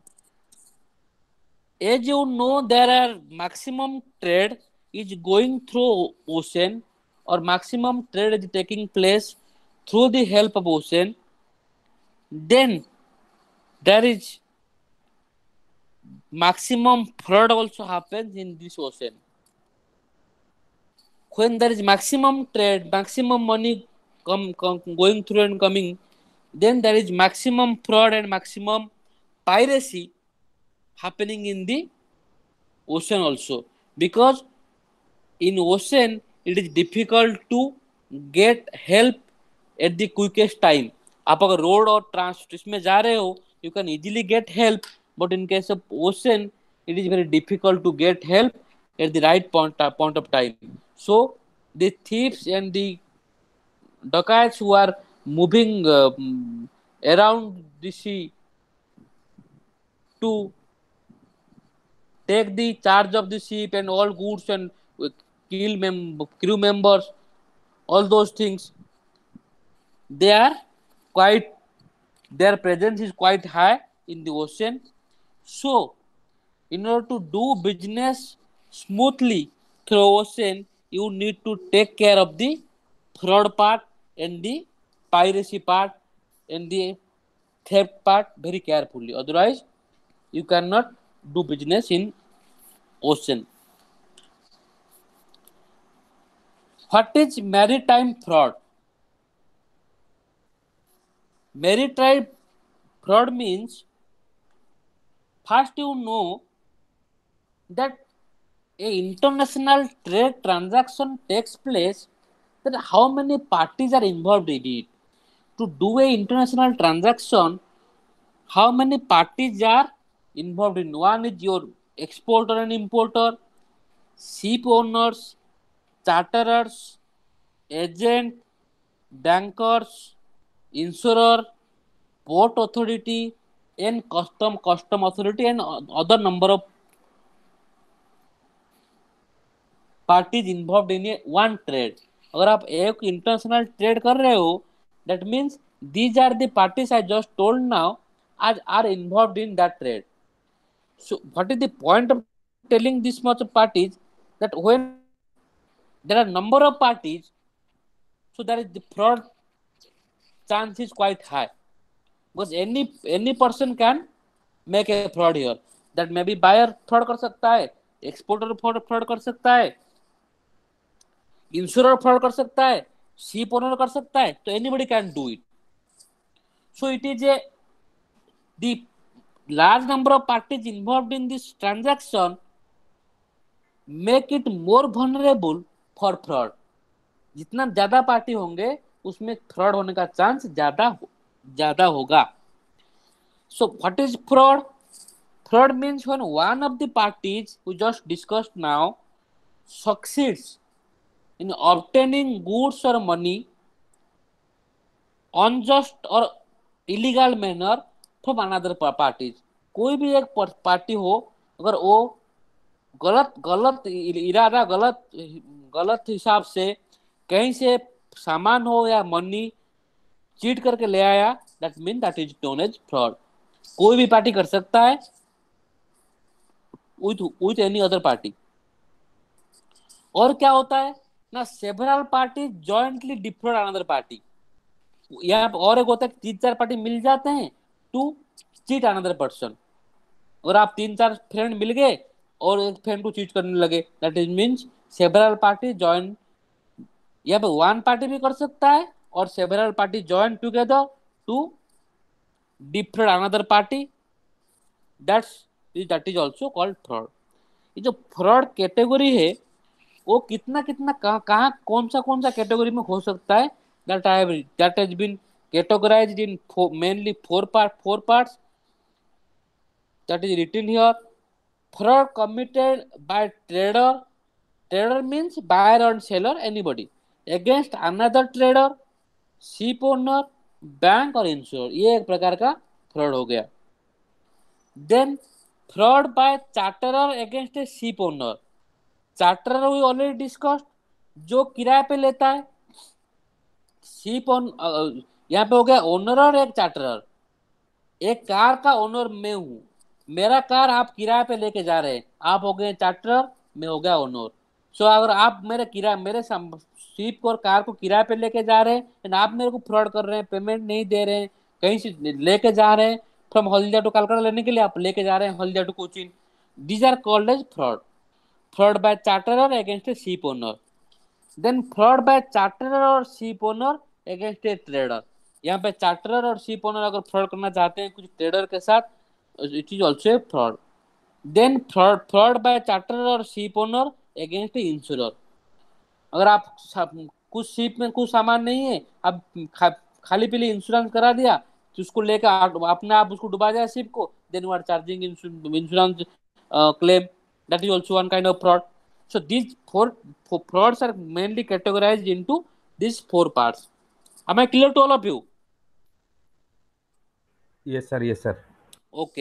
as you know there are maximum trade is going through ocean, or maximum trade is taking place through the help of ocean. Then there is maximum fraud also happens in this ocean. When there is maximum trade, maximum money going through and coming, then there is maximum fraud and maximum piracy happening in the ocean also, because in ocean it is difficult to get help at the quickest time. आप अगर road और trans इसमें जा रहे हो, you can easily get help, but in case of ocean it is very difficult to get help at the right point of time. So the thieves and the dacoits who are moving around the sea to take the charge of the ship and all goods and kill crew members, all those things, they are quite, their presence is quite high in the ocean. So in order to do business smoothly through ocean, you need to take care of the fraud part and the piracy part and the theft part very carefully. Otherwise, you cannot do business in ocean. What is maritime fraud? Maritime fraud means, first you know that a international trade transaction takes place, then how many parties are involved in it. To do a international transaction, how many parties are involved in? One is your exporter and importer, ship owners, charterers, agent, bankers, insurer, port authority, and custom authority, and other number of parties involved in a one trade. अगर आप एक international trade कर रहे हो, that means these are the parties I just told now as are involved in that trade. So what is the point of telling this much of parties? That when there are number of parties, so there is the fraud chance is quite high, because any person can make a fraud here. That maybe buyer fraud कर सकता है, exporter fraud कर सकता है, insurer fraud कर सकता है, ship owner कर सकता है, तो anybody can do it. So it is a, the large number of parties involved in this transaction make it more vulnerable for fraud. जितना ज्यादा पार्टी होंगे उसमें फ्रॉड होने का चांस ज्यादा होगा. So what is fraud? Fraud means when one of the parties we just discussed now succeeds in obtaining goods or money unjust or illegal manner from another parties. कोई भी एक party हो, अगर वो गलत इरादा, गलत हिसाब से कहीं से सामान हो या मनी चीट करके ले आया, that mean that is known as fraud. कोई भी पार्टी कर सकता है विथ एनी अदर पार्टी. और क्या होता है ना, several party jointly defraud another party. यहाँ और एक होता है 3-4 पार्टी मिल जाते हैं टू चीट अनदर पर्सन. और आप 3-4 फ्रेंड मिल गए और एक फ्रेंड को चीट करने लगे, that is means several party join. यहाँ पे वन पार्टी भी कर सकता है और several party join together to defraud another party, that is also called fraud. ये जो फ्रॉड कैटेगरी है वो कितना कहाँ कौन सा कैटेगरी में हो सकता है, that has been categorized in mainly four parts that is written here. Fraud committed by trader means buyer and seller, anybody, against another trader, ship owner, bank और इंश्योर. ये एक प्रकार का फ्रॉड हो गया. Then fraud by charterer against a ship owner. Charterer we already discussed, जो किराए पे लेता है। शिप ओन यहाँ पे हो गया ओनर और एक चार्टरर। एक कार का ओनर मैं हूं, मेरा कार आप किराए पे लेके जा रहे हैं, आप हो गए चार्टरर, मैं हो गया ओनर। सो अगर आप मेरे शिप और कार को किराए पे लेके जा रहे हैं एंड आप मेरे को फ्रॉड कर रहे हैं, पेमेंट नहीं दे रहे हैं, कहीं से लेके जा रहे हैं, फ्रॉम हल्दिया टू कलकत्ता लेने के लिए आप लेके जा रहे हैं Haldia to Cochin, these are called as fraud. Fraud by charterer against a ship owner. Then fraud by charterer और ship owner against a trader. यहाँ पे चार्टरर और शिप ओनर अगर फ्रॉड करना चाहते हैं कुछ ट्रेडर के साथ, it is also a fraud. Then fraud by charterer और ship owner against a insurer. अगर आप कुछ शिप में कुछ सामान नहीं है, आप खाली पीली इंश्योरेंस करा दिया, तो उसको लेकर अपने आप उसको डुबा दिया शिप को, then you are charging insurance claim. That is also one kind of fraud. So these four frauds are mainly categorized into these four parts. Am I clear to all of you? Yes, sir. Yes, sir. Okay.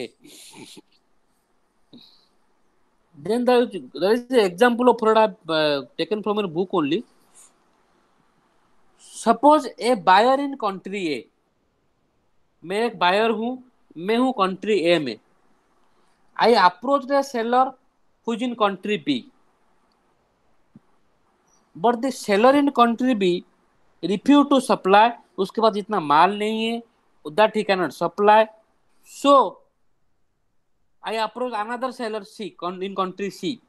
Then there is the example of fraud I've taken from a book only. Suppose a buyer in country A. मैं एक buyer हूं, मैं हूं country A में। I approach the seller who is in country B, but the seller in country B refuse to supply. उसके पास इतना माल नहीं है, that he can not supply. So I approach another seller C in country C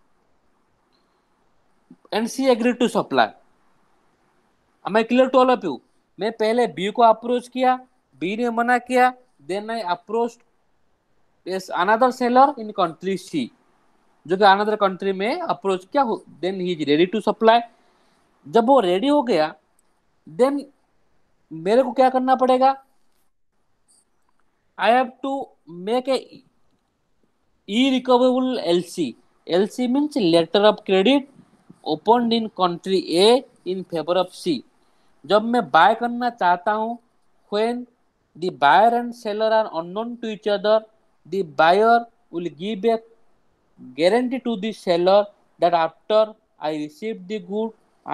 and C agree to supply. Am I clear to all of you? मैं पहले B को approach किया, बी ने मना किया, then I approach another seller in country C, जो कि another country में अप्रोच किया, then he is ready to supply. जब वो रेडी हो गया, देन मेरे को क्या करना पड़ेगा? I have to make a irrecoverable LC. LC means letter of credit opened in country A in favor of C. जब मैं बाय करना चाहता हूँ, when the buyer and seller are unknown to each other, the buyer will give a guarantee to the seller that after I receive the good,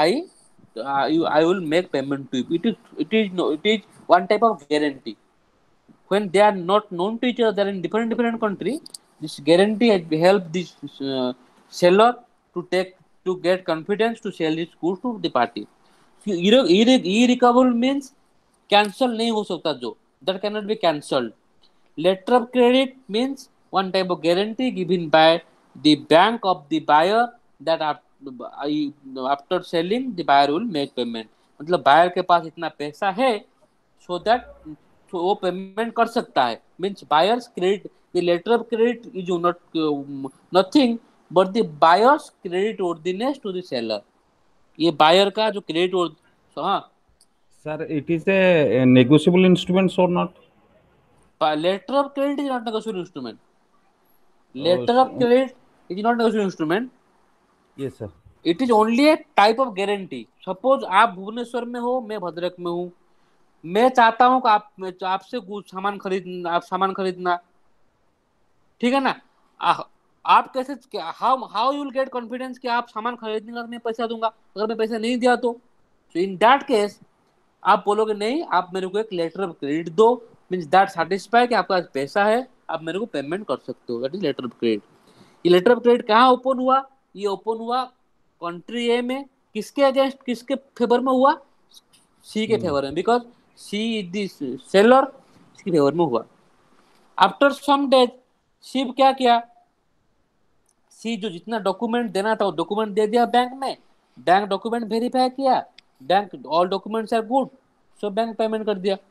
I will make payment to you. It is one type of guarantee. When they are not known to each other, they are in different country, this guarantee help this seller to get confidence to sell his goods to the party. Irrecoverable means cancel नहीं हो सकता, जो that cannot be cancelled. Letter of credit means one type of guarantee given by the bank of the buyer that after selling the buyer will make payment. मतलब buyer के पास इतना पैसा है so that तो वो पेमेंट कर सकता है। Means buyer's credit, the letter of credit is not nothing but the buyer's credit worthiness to the seller. ये बायर का जो क्रेडिट, हाँ Sir, it is a negotiable instruments or not? Letter of credit is not negotiable instrument. Oh, letter of credit is not negotiable instrument. yes, sir. It is only a type of guarantee. Suppose आप भुवनेश्वर में हो, मैं भद्रक में हूँ, मैं चाहता हूँ कि आपसे आप सामान खरीदना, ठीक है ना? आप कैसे, how you will get confidence कि आप सामान खरीदने का मैं पैसा दूंगा, अगर मैं पैसा नहीं दिया तो इन दैट केस आप बोलोगे नहीं, आप मेरे को एक लेटर ऑफ क्रेडिट दो, मीन्स दैट सेटिस्फाई कि आपके पास पैसा है, आप मेरे को पेमेंट कर सकते हो, that is letter of credit. ये लेटर ऑफ क्रेडिट कहाँ ओपन हुआ? ये ओपन हुआ कंट्री ए में। किसके अगेंस्ट, किसके फेवर में हुआ? सी के फेवर में, because C is this seller, इसके फेवर में हुआ। आफ्टर सम डेज शिव क्या किया? सी जो जितना डॉक्यूमेंट देना था वो डॉक्यूमेंट दे दिया बैंक में, बैंक डॉक्यूमेंट वेरीफाई किया, bank all documents are good, so bank payment कर दिया।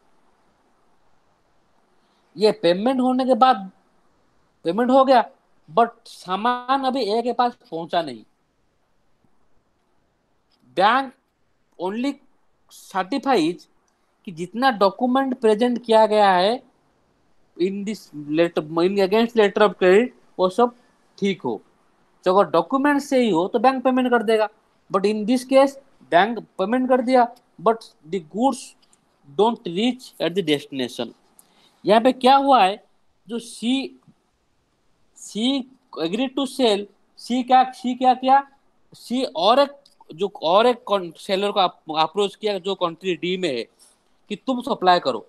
ये पेमेंट होने के बाद पेमेंट हो गया, बट सामान अभी ए के पास पहुंचा नहीं। बैंक ओनली सर्टिफाइज कि जितना डॉक्यूमेंट प्रेजेंट किया गया है in this letter, in against letter of credit, वो सब ठीक हो। तो अगर डॉक्यूमेंट सही हो तो बैंक पेमेंट कर देगा, but in this case bank payment कर दिया but the goods don't reach at the destination. यहाँ पे क्या हुआ है, जो C agree to sell, C क्या किया, सी और एक सेलर को अप्रोच किया जो कंट्री डी में है कि तुम सप्लाई करो।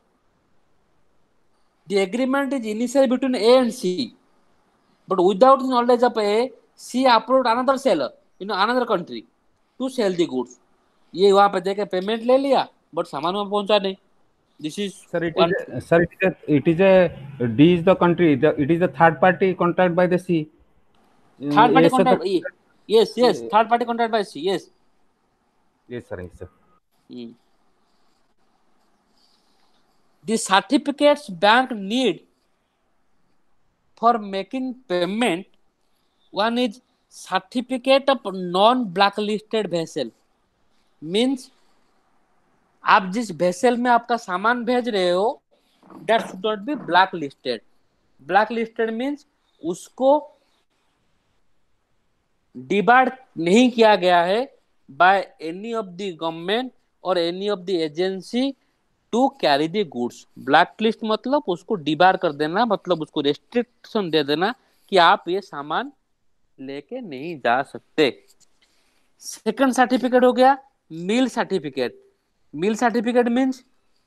The agreement is initial between A and C, but without knowledge of A, C approach another seller in another country to sell the goods. ये वहां पे देके पेमेंट ले लिया बट सामान वहां पहुंचा नहीं। This is Sir, one it is a D is the country. It is a third party contract by the C. Third party A से तो contract. Yes yes, third party contract by C, yes. yes sir, yes sir. The certificates bank need for making payment, one is certificate of non blacklisted vessel, means आप जिस vessel में आपका सामान भेज रहे हो that should not be blacklisted। blacklisted means उसको debarred नहीं किया गया है by any of the government or any of the agency to carry the goods। blacklist मतलब उसको डिबार कर देना, मतलब उसको रेस्ट्रिक्शन दे देना कि आप ये सामान लेके नहीं जा सकते। सेकंड सर्टिफिकेट हो गया mill certificate. Mill certificate means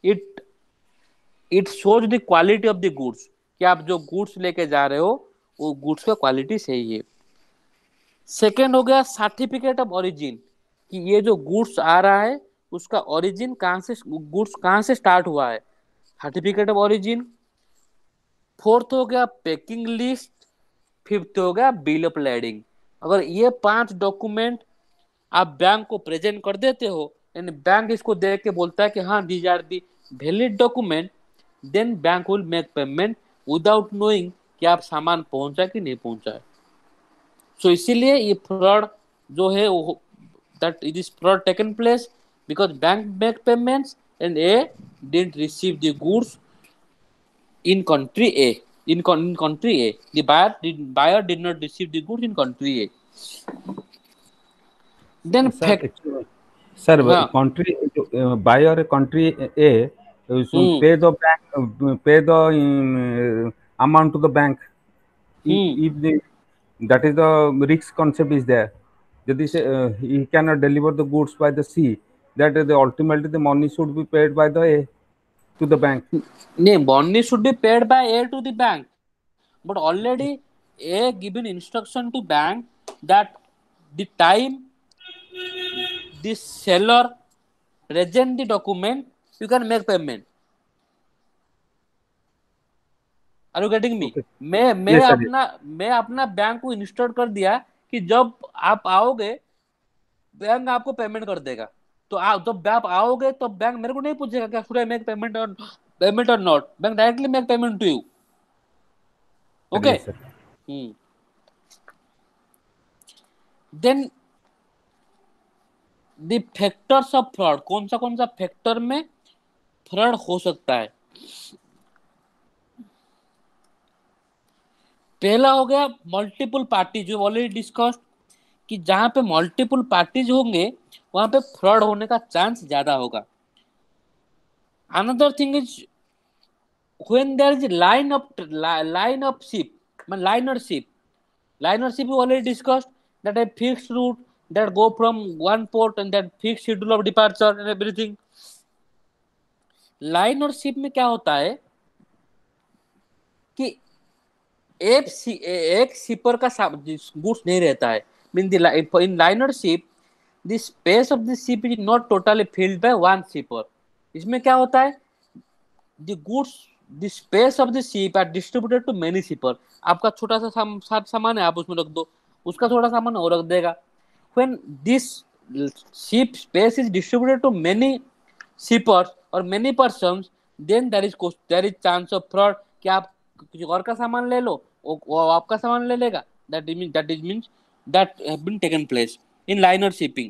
it shows the quality of the goods, कि आप जो गुड्स लेके जा रहे हो वो गुड्स का क्वालिटी सही है। सेकंड हो गया सर्टिफिकेट ऑफ ओरिजिन, कि ये जो गुड्स आ रहा है उसका ओरिजिन कहाँ से, गुड्स कहाँ से स्टार्ट हुआ है, सर्टिफिकेट ऑफ ओरिजिन। फोर्थ हो गया पैकिंग लिस्ट। फिफ्थ हो गया बिल ऑफ लैडिंग। अगर ये 5 डॉक्यूमेंट आप बैंक को प्रेजेंट कर देते हो एंड बैंक इसको देख के बोलता है कि हाँ these are the valid document, then bank will make payment without knowing कि आप सामान पहुंचा कि नहीं पहुंचा है। सो इसीलिए ये फ्रॉड जो है वो that it is fraud taken place because bank make payments and A didn't receive the goods in country A. In country A, the buyer did not receive the goods in country A. Then Sir, sir, हाँ, country buyer country A should pay the bank, pay the amount to the bank. If the that is the risk concept is there. যদি he cannot deliver the goods by the sea, that the ultimately the money should be paid by the A to the bank. no, money should be paid by A to the bank, but already A given instruction to bank that the time the seller present the document you can make payment। Are you getting me? Okay. मैं Yes, sir. मैं अपना bank को instruct कर दिया कि जब आप आओगे बैंक आपको पेमेंट कर देगा। तो जब आप आओगे तो बैंक मेरे को नहीं पूछेगा क्या शुड आई मेक पेमेंट और not, bank directly make payment to you. Okay, Yes, sir. Then the factors of fraud, कौन सा फैक्टर में फ्रॉड हो सकता है। पहला हो गया मल्टीपल पार्टी, जो ऑलरेडी डिस्कस्ड कि जहां पे मल्टीपल पार्टीज होंगे वहां पे फ्रॉड होने का चांस ज्यादा होगा। Another thing is when there is line of ship, linership we already discussed that a fixed route that go from one port and that fixed schedule of departure and everything। linership में क्या होता है कि एक शिपर का goods नहीं रहता है। Mean in linership the space of the ship is not totally filled by one shipper. इसमें क्या होता है, the goods the space of the ship are distributed to many shipper. आपका छोटा सा सामान है आप उसमें रख दो, उसका थोड़ा सामान और रख देगा। When this ship space is distributed to many shippers और many persons, then there is chance of fraud कि आप किसी और का सामान ले लो, वो आपका सामान ले लेगा। That means that have been taken place in liner shipping.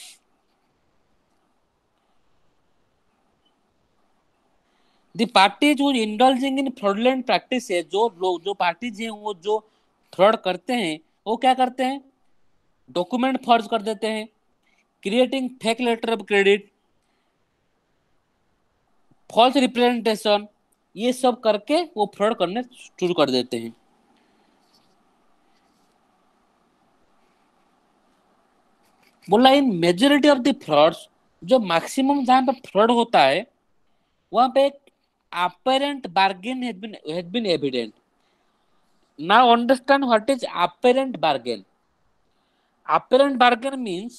The parties who indulging in fraudulent practice है, जो पार्टीज हैं वो जो फ्रॉड करते हैं वो क्या करते हैं, डॉक्यूमेंट फॉर्ज कर देते हैं, creating fake letter of credit, false representation, ये सब करके वो फ्रॉड करने शुरू कर देते हैं। बोला in majority of the frauds, जो मैक्सिमम जहां पे फ्रॉड होता है वहां पे एक apparent bargain has been evident. Now understand what is apparent bargain. Apparent bargain means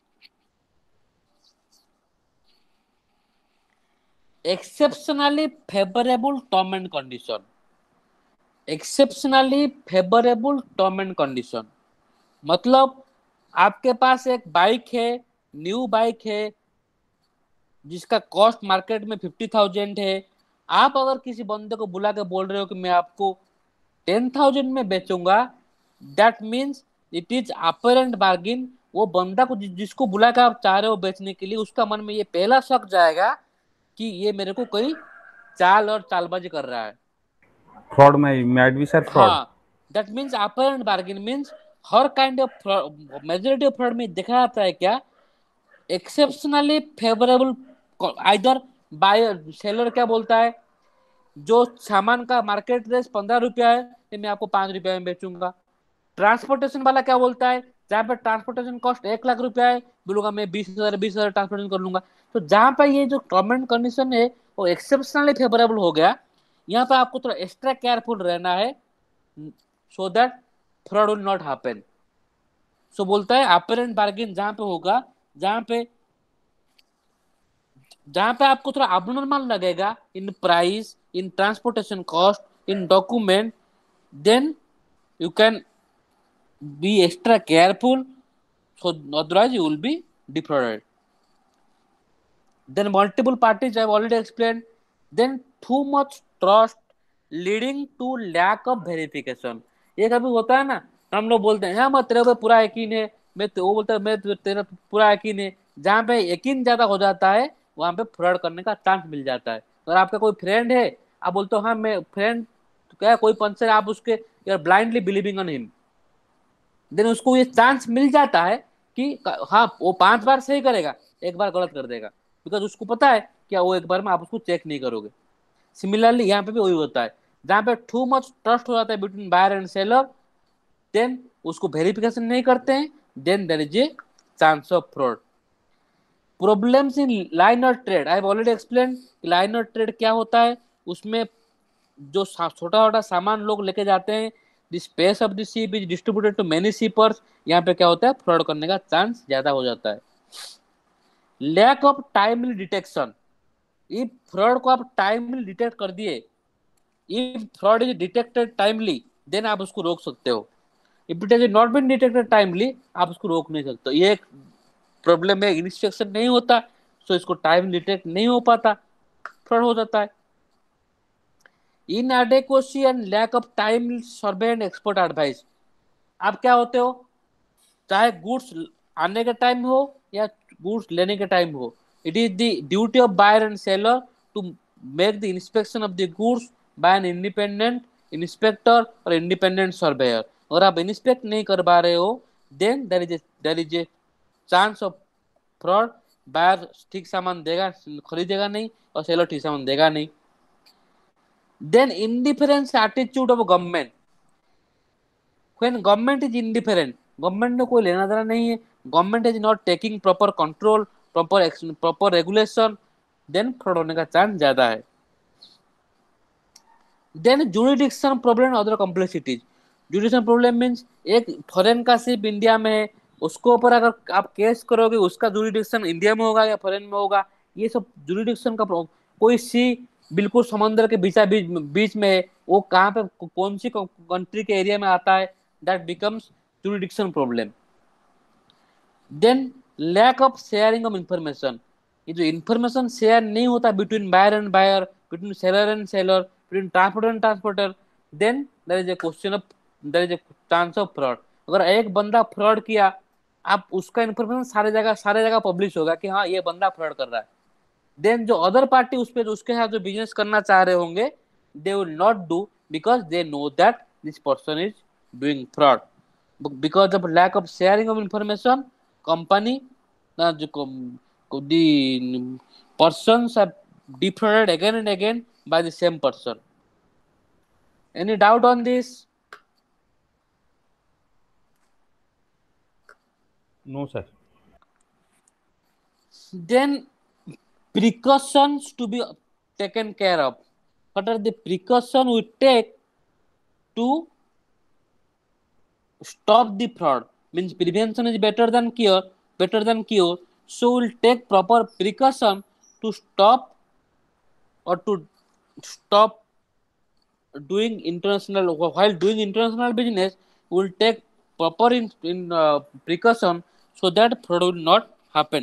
exceptionally favorable term and condition. Exceptionally favourable term and condition मतलब आपके पास एक बाइक है, न्यू बाइक है, जिसका कॉस्ट मार्केट में 50,000 है। आप अगर किसी बंदे को बुला के बोल रहे हो कि मैं आपको 10,000 में बेचूंगा, that means it is apparent bargain. वो बंदा को जिसको बुला के आप चाह रहे हो बेचने के लिए, उसका मन में ये पहला शक जाएगा कि ये मेरे को कोई चाल और चालबाजी कर रहा है। फ्रॉड में might be sir fraud. हाँ, that means apparent bargain means हर kind of majority of fraud में देखा जाता है क्या, exceptionally favourable. Either buyer seller क्या बोलता है, जो सामान का मार्केट रेट 15 रुपया है, तो मैं आपको 5 रुपया में बेचूंगा। ट्रांसपोर्टेशन वाला क्या बोलता है, जहां पे ट्रांसपोर्टेशन कॉस्ट 1 लाख रुपया है, बोलूंगा मैं 20,000 ट्रांसपोर्टेशन कर लूंगा। तो जहां पे ये जो टर्म एंड कंडीशन है वो एक्सेप्शनली फेवरेबल हो गया, यहाँ पे आपको थोड़ा एक्स्ट्रा केयरफुल रहना है, so that fraud will not happen. So बोलता है अपरेंट बार्गेन जहां पे होगा, जहां पे आपको थोड़ा abnormal लगेगा in price, in transportation cost, in document, then you can be extra careful, so otherwise you will be defrauded. Then multiple parties I have already explained. Then too much trust leading to lack of verification. ये कभी होता है ना, हम लोग बोलते हैं हाँ मैं तेरे पे पूरा यकीन है, वो बोलता है मैं तेरा पूरा यकीन है। जहाँ पे यकीन ज्यादा हो जाता है वहां पे फ्रॉड करने का चांस मिल जाता है। अगर आपका कोई फ्रेंड है, आप बोलते हो हाँ मैं फ्रेंड, क्या कोई पंचर, आप उसके you are blindly believing on him, then उसको ये चांस मिल जाता है कि हाँ वो 5 बार सही करेगा, एक बार गलत कर देगा, बिकॉज उसको पता है कि वो एक बार में आप उसको चेक नहीं करोगे। सिमिलरली यहाँ पे भी वही होता है, जहाँ पे टू मच ट्रस्ट हो जाता है between buyer and seller, then उसको वेरिफिकेशन नहीं करते हैं, then there is a chance of fraud. Problems in liner trade, I have already explain liner trade क्या होता है। उसमें जो छोटा छोटा सामान लोग लेके जाते हैं, the space of the ship is distributed to many shippers, यहाँ पे क्या होता है फ्रॉड करने का चांस ज्यादा हो जाता है। Lack of timely detection, if fraud को आप टाइमली डिटेक्ट कर दिए, if fraud is detected timely, then आप उसको रोक सकते हो। If it is not been detected timely, आप उसको रोक नहीं सकते। ये एक प्रॉब्लम है, इंस्पेक्शन नहीं होता, सो इसको टाइम डिटेक्ट नहीं हो पाता, फ्रॉड हो जाता है। inadequacy and lack of time survey and expert advice, आप क्या होते हो, चाहे गुड्स आने के टाइम हो या गुड्स लेने के टाइम हो, it is the duty of buyer and seller to make the inspection of the goods by an independent inspector और इंडिपेंडेंट सर्वेयर। अगर आप इंस्पेक्ट नहीं कर पा रहे हो, then there is a chance of fraud. Buyer ठीक सामान देगा, खरीदेगा नहीं, और सेलर ठीक सामान देगा नहीं। Then indifference attitude of government, when government is indifferent, government ने कोई लेना देना नहीं है, government is not taking proper control, proper action, proper regulation, then fraud होने का चांस ज्यादा है। Then jurisdiction problem other complexities, jurisdiction problem means एक फॉरेन का शिप इंडिया में है, उसको ऊपर अगर आप केस करोगे, उसका जुरिडिक्शन इंडिया में होगा या फॉरेन में होगा, ये सब जुरिडिक्शन का कोई सी बिल्कुल समुद्र के बीच में है, वो कहाँ पे कौन सी कंट्री के एरिया में आता है, that becomes jurisdiction problem. Then lack of sharing of information, ये जो इंफॉर्मेशन शेयर नहीं होता between buyer and buyer, between seller and seller, between transporter and transporter, then there is a question of, there is a chance of fraud. अगर एक बंदा fraud किया, आप उसका इंफॉर्मेशन सारे जगह पब्लिश होगा कि हाँ ये बंदा फ्रॉड कर रहा है, देन जो अदर पार्टी उस पे उसके साथ जो बिजनेस करना चाह रहे होंगे, they will not do, because they know that this person is doing fraud. Because of lack of sharing of information, company the persons are defrauded again and again by the same person. Any doubt on this? No, sir. Then precautions to be taken care of. What are the precautions we take to stop the fraud? Means prevention is better than cure, better than cure. So we'll take proper precaution to stop or to stop doing international while doing international business. We'll take proper precaution so that fraud will not happen.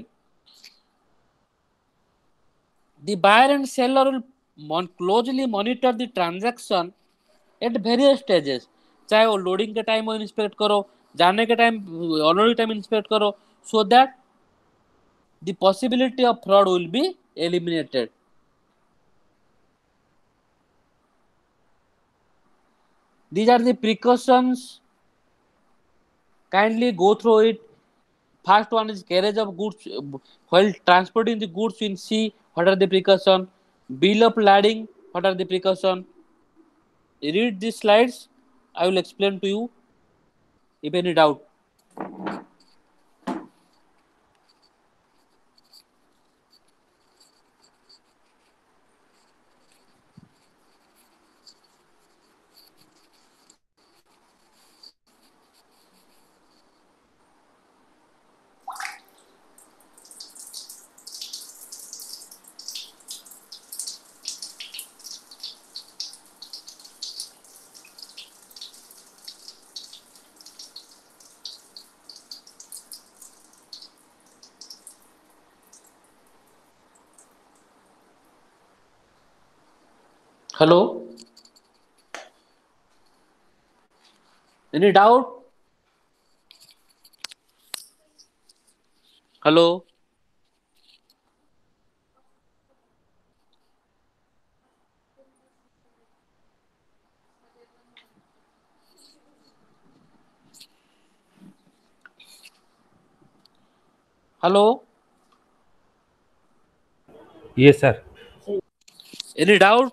The buyer and seller will closely monitor the transaction at various stages. चाहे वो loading के time वो inspect करो, जाने के time unloading time inspect करो, so that the possibility of fraud will be eliminated. These are the precautions. Kindly go through it. First one is carriage of goods while transporting the goods in sea. What are the precautions? Bill of lading. What are the precautions? Read these slides. I will explain to you. If any doubt. Hello? Any doubt? Hello? Hello? Yes, sir. Any doubt?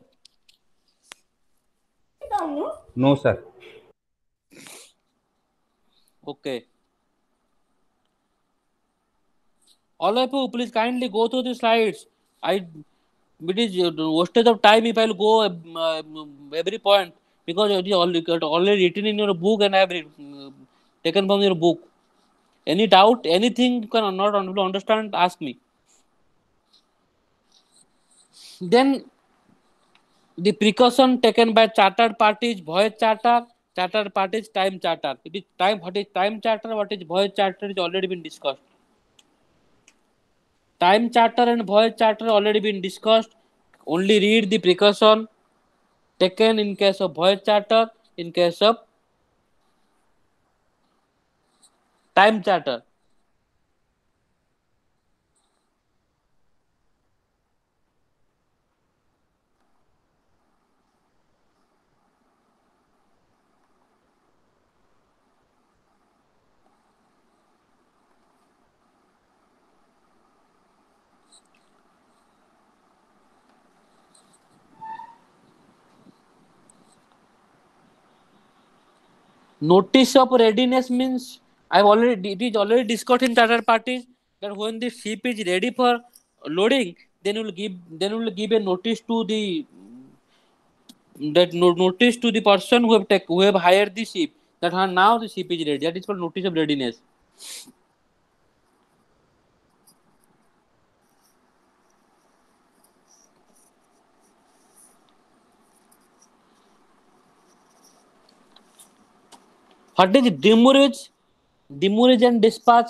No, sir. Okay. All of you, please kindly go through the slides. It is wastage of time if I'll go every point because it is already written in your book and I have taken from your book. Any doubt, anything you can not understand, ask me. Then the precaution taken by chartered parties, voyage charter, chartered parties, time charter. It is time. What is time charter? What is voyage charter? Is already been discussed. Time charter and voyage charter already been discussed. Only read the precaution taken in case of voyage charter, in case of time charter. Notice of readiness means it is already discussed in charter parties that when the ship is ready for loading, then will give a notice to the notice to the person who have hired the ship that now the ship is ready. That is called notice of readiness. What is demurrage? Demurrage and dispatch.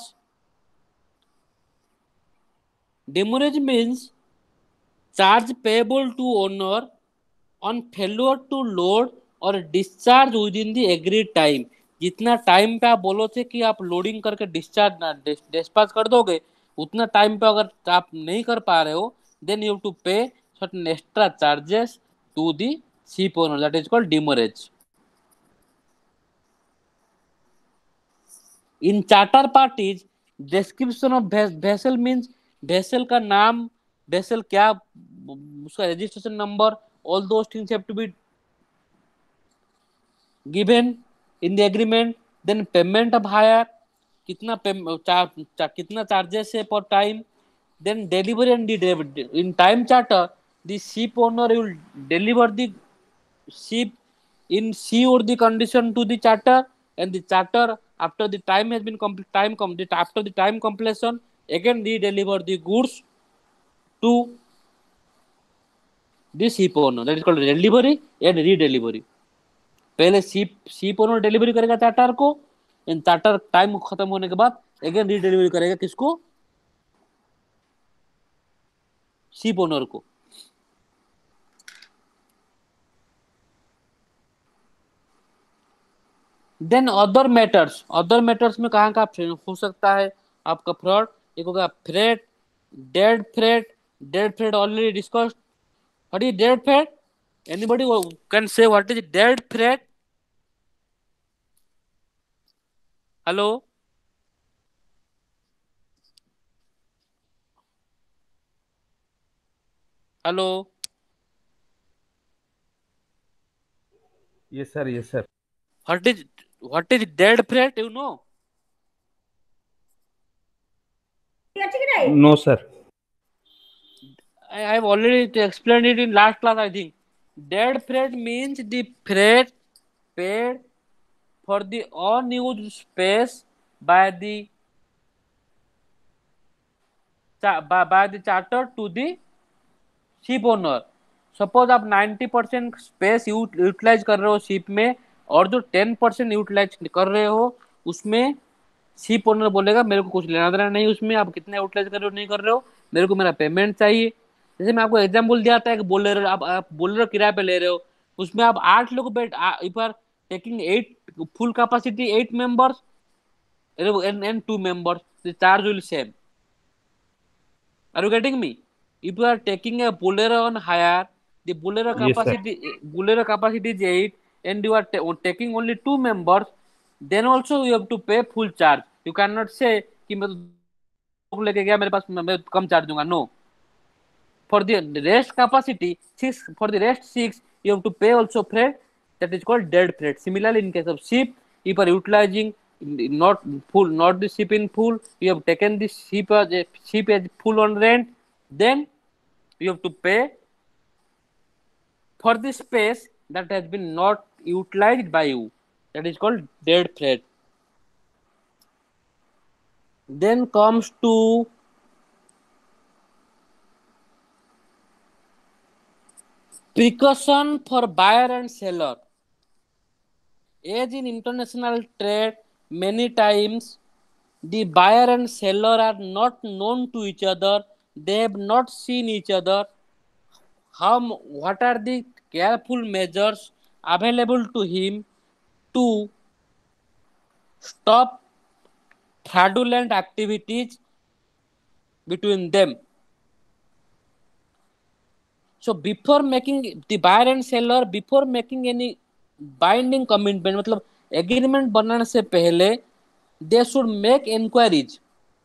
Demurrage means charge payable to owner on failure to load और discharge within the agreed time. जितना time पे आप बोलो थे कि आप loading करके discharge ना डिस्पैच कर दोगे, उतना टाइम पे अगर आप नहीं कर पा रहे हो, then you have to pay certain extra charges to the ship owner. That is called demurrage. In charter parties description of vessel means vessel का नाम, वेसल क्या, उसका registration number, all those things have to be given in the agreement. Then payment of hire, कितना कितना charges है पर time. then delivery and the delivery. In time charter, the ship owner will deliver the ship in seaworthy condition to the charter, and the charter after the time has been after the time completion again re-deliver the goods to the ship owner. That is called delivery and re-delivery. पहले ship owner delivery करेगा charter को, in charter time खत्म होने के बाद again redelivery करेगा किसको, ship owner को. देन अदर मैटर्स में कहाँ का हो सकता है आपका फ्रॉड. एक होगा freight, dead freight already discussed. What is dead freight? Anybody can say what is dead freight? Hello, hello. Yes, sir. Yes, sir. What is dead freight? You know? No, sir. I have already explained it in last class, I think. Dead freight means the freight paid for the unused space by the charter to the ship owner. Suppose आप 90% space utilise कर रहे हो ship में, और जो 10% utilise कर रहे हो उसमें शिप ओनर बोलेगा मेरे को कुछ लेना देना नहीं उसमें, आप कितना यूटिलाइज कर रहे हो नहीं कर रहे हो, मेरे को मेरा पेमेंट चाहिए. जैसे मैं आपको एग्जाम्पल दिया था कि बोलेरो, आप बोलेरो किराए पे ले रहे हो, उसमें आप 8 लोग बैठ if are taking 8 full capacity 8 members and 2 members, the charge will same. Are you getting me? If you are taking a Bolero on hire, the Bolero Yes, sir. capacity is 8, and you are taking only 2 members, then also you have to pay full charge. You cannot say कि मैं तो लेके गया मेरे पास मैं कम charge दूंगा. No. For the rest capacity, for the rest 6, you have to pay also freight. That is called dead freight. Similarly, in case of ship, if you are utilizing not the ship in full, you have taken the ship as full on rent, then you have to pay for the space that has been not utilized by you. That is called dead freight. Then comes to precaution for buyer and seller. As in international trade, many times the buyer and seller are not known to each other. They have not seen each other. What are the careful measures available to him to stop fraudulent activities between them? So before making the buyer and seller, before making any binding commitment, मतलब agreement बनाने से पहले they should make inquiries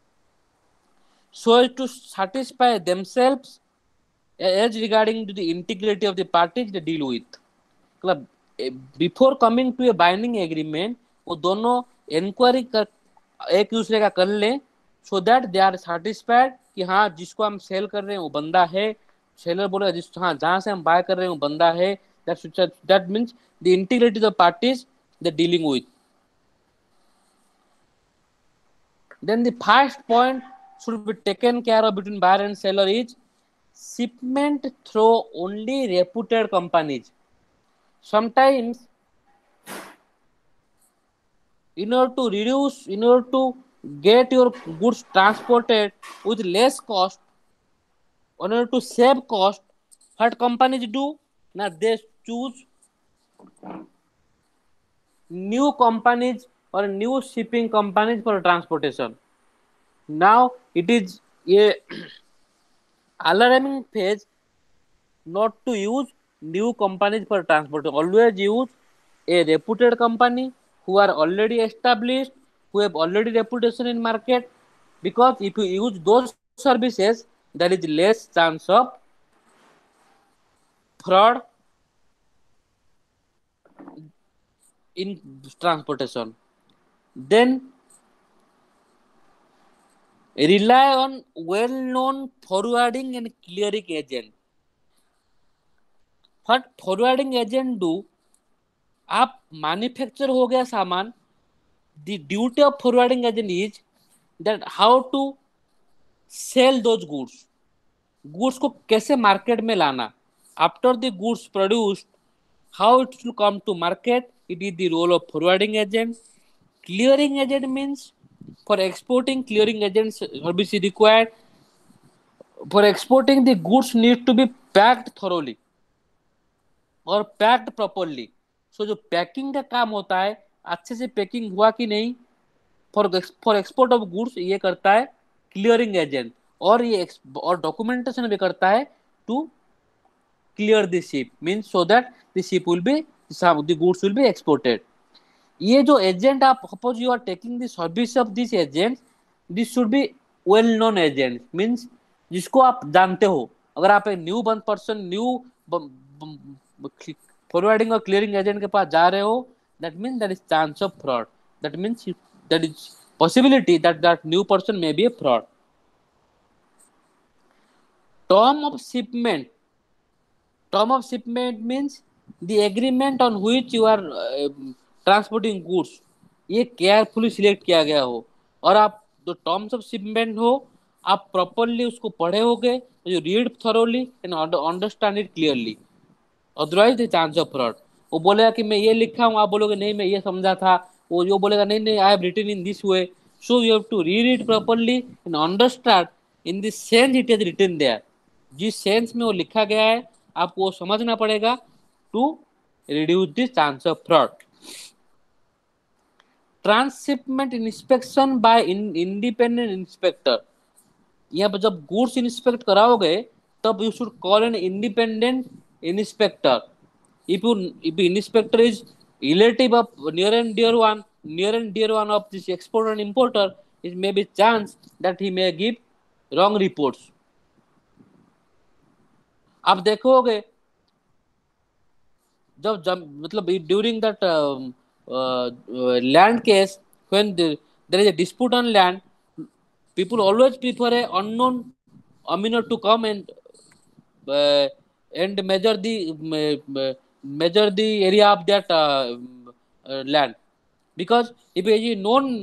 so as to satisfy themselves as regarding to the integrity of the parties they deal with. मतलब before coming to a binding agreement, वो दोनों inquiry एक दूसरे का कर लें, so that they are satisfied कि हाँ जिसको हम सेल कर रहे हैं वो बंदा है, सेलर बोलेगा जिस हाँ जहाँ से हम बाय कर रहे हैं वो बंदा है. That means the integrity of the parties they're dealing with. Then the first point should be taken care of between buyer and seller is shipment through only reputed companies. Sometimes in order to get your goods transported with less cost, in order to save cost, what companies do? Now they choose new companies or new shipping companies for transportation. Now it is a alarming phase not to use new companies for transport. Always use a reputed company who are already established, who have already reputation in market, because if you use those services, there is less chance of fraud in transportation. Then rely on well-known forwarding and clearing agent. What forwarding agent do? आप manufacture हो गया सामान. The duty of forwarding agent is that how to sell those goods. Goods को कैसे market में लाना. After the goods produced, how it will come to market. It is the role of forwarding agent. Clearing agent means for exporting, clearing agents service is required. For exporting, the goods need to be packed thoroughly और packed properly. So जो packing का काम होता है, अच्छे से packing हुआ कि नहीं, फॉर एक्सपोर्ट ऑफ गुड्स ये करता है क्लियरिंग एजेंट. और ये और डॉक्यूमेंटेशन भी करता है to clear the ship, means so that the ship will be the goods will be exported. ये जो एजेंट, आप suppose you are taking the service of this agent, this should be well known agent, means जिसको आप जानते हो. अगर आप एक new one person, new forwarding और क्लियरिंग एजेंट के पास जा रहे हो, that means that is chance of fraud. That means that is possibility that that new person may be a fraud. Term of shipment. Term of shipment means the agreement on which you are transporting goods. ये carefully select किया गया हो, और आप जो terms of shipment हो, आप properly उसको पढ़े होगे, you read thoroughly and understand it clearly. Otherwise the chance of fraud. वो बोलेगा कि मैं ये लिखा हूँ, आप बोलोगे नहीं मैं ये समझा था. वो जो बोलेगा नहीं नहीं I have written in this way. So you have to read it properly and understand in the sense it is written there. जिस सेंस में वो लिखा गया है आपको वो समझना पड़ेगा to reduce the chance of fraud. Transshipment inspection by independent inspector. यहाँ पर जब गुड्स इंस्पेक्ट कराओगे तब you should call an independent inspector. if the inspector is relative of near and dear one of this exporter and importer, it may be chance that he may give wrong reports. आप देखोगे जब मतलब during that land case, when there is a dispute on land, people always prefer a unknown amino to come and measure the area of that land. Because if it is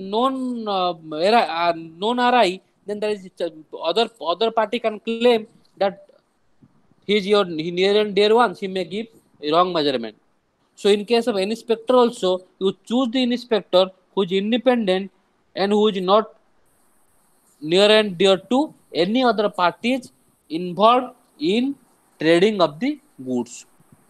known RI, then there is other party can claim that he is your near and dear one. He may give a wrong measurement. So in case of inspector also, you choose the inspector who is independent and who is not near and dear to any other parties involved in trading of the goods.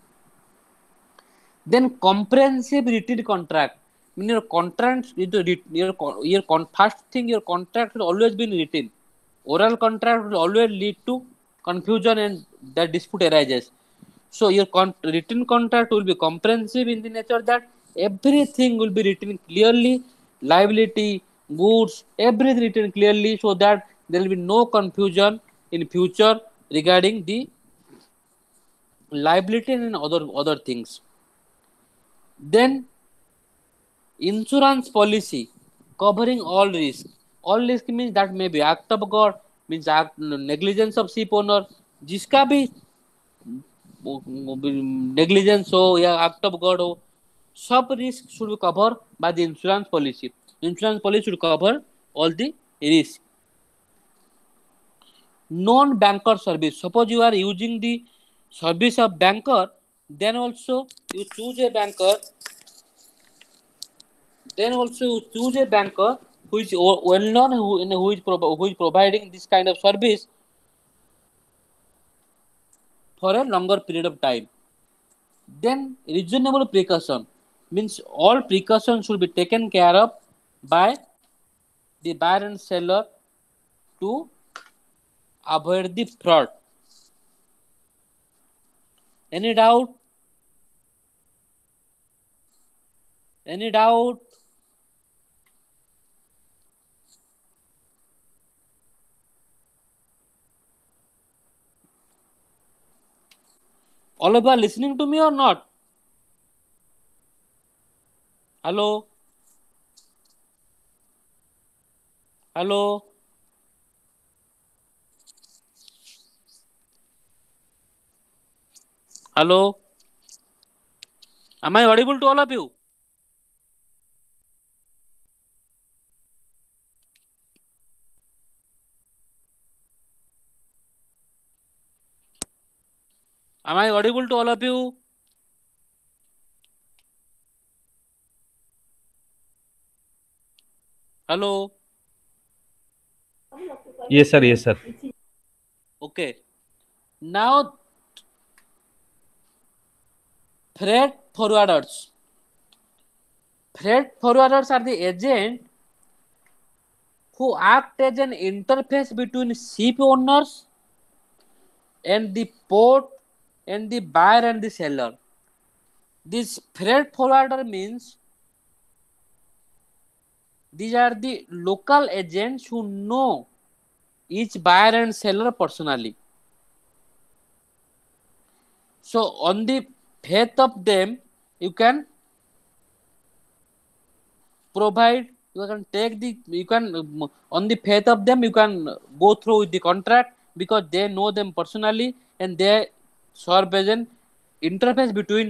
Then comprehensive written contract. I mean your contract, first thing, your contract should always be written. Oral contract will always lead to confusion and that dispute arises. So your written contract will be comprehensive in the nature that everything will be written clearly, liability, goods, everything written clearly, so that there will be no confusion in future regarding the liability and other things. Then insurance policy covering all risk. All risk means that may be act of God, means negligence of ship owner, जिसका भी negligence हो या act of God हो, सब risk should be covered by the insurance policy. Insurance policy should cover all the risk. Non-banker service. Suppose you are using the service of banker, then also you choose a banker. Then also you choose a banker who is well known, who is providing this kind of service for a longer period of time. Then reasonable precaution means all precautions should be taken care of by the buyer and seller to avoid the fraud. Any doubt? Any doubt? All of you are listening to me or not? Hello? Hello? Hello, am I audible to all of you? Am I audible to all of you? Hello. Yes, sir. Yes, sir. Okay. Now, freight forwarders. Freight forwarders are the agent who act as an interface between ship owners and the port and the buyer and the seller. This freight forwarder means these are the local agents who know each buyer and seller personally. So on the faith of them, you can provide, you can take the, you can on the faith of them, you can go through with the contract because they know them personally and they serve as an interface between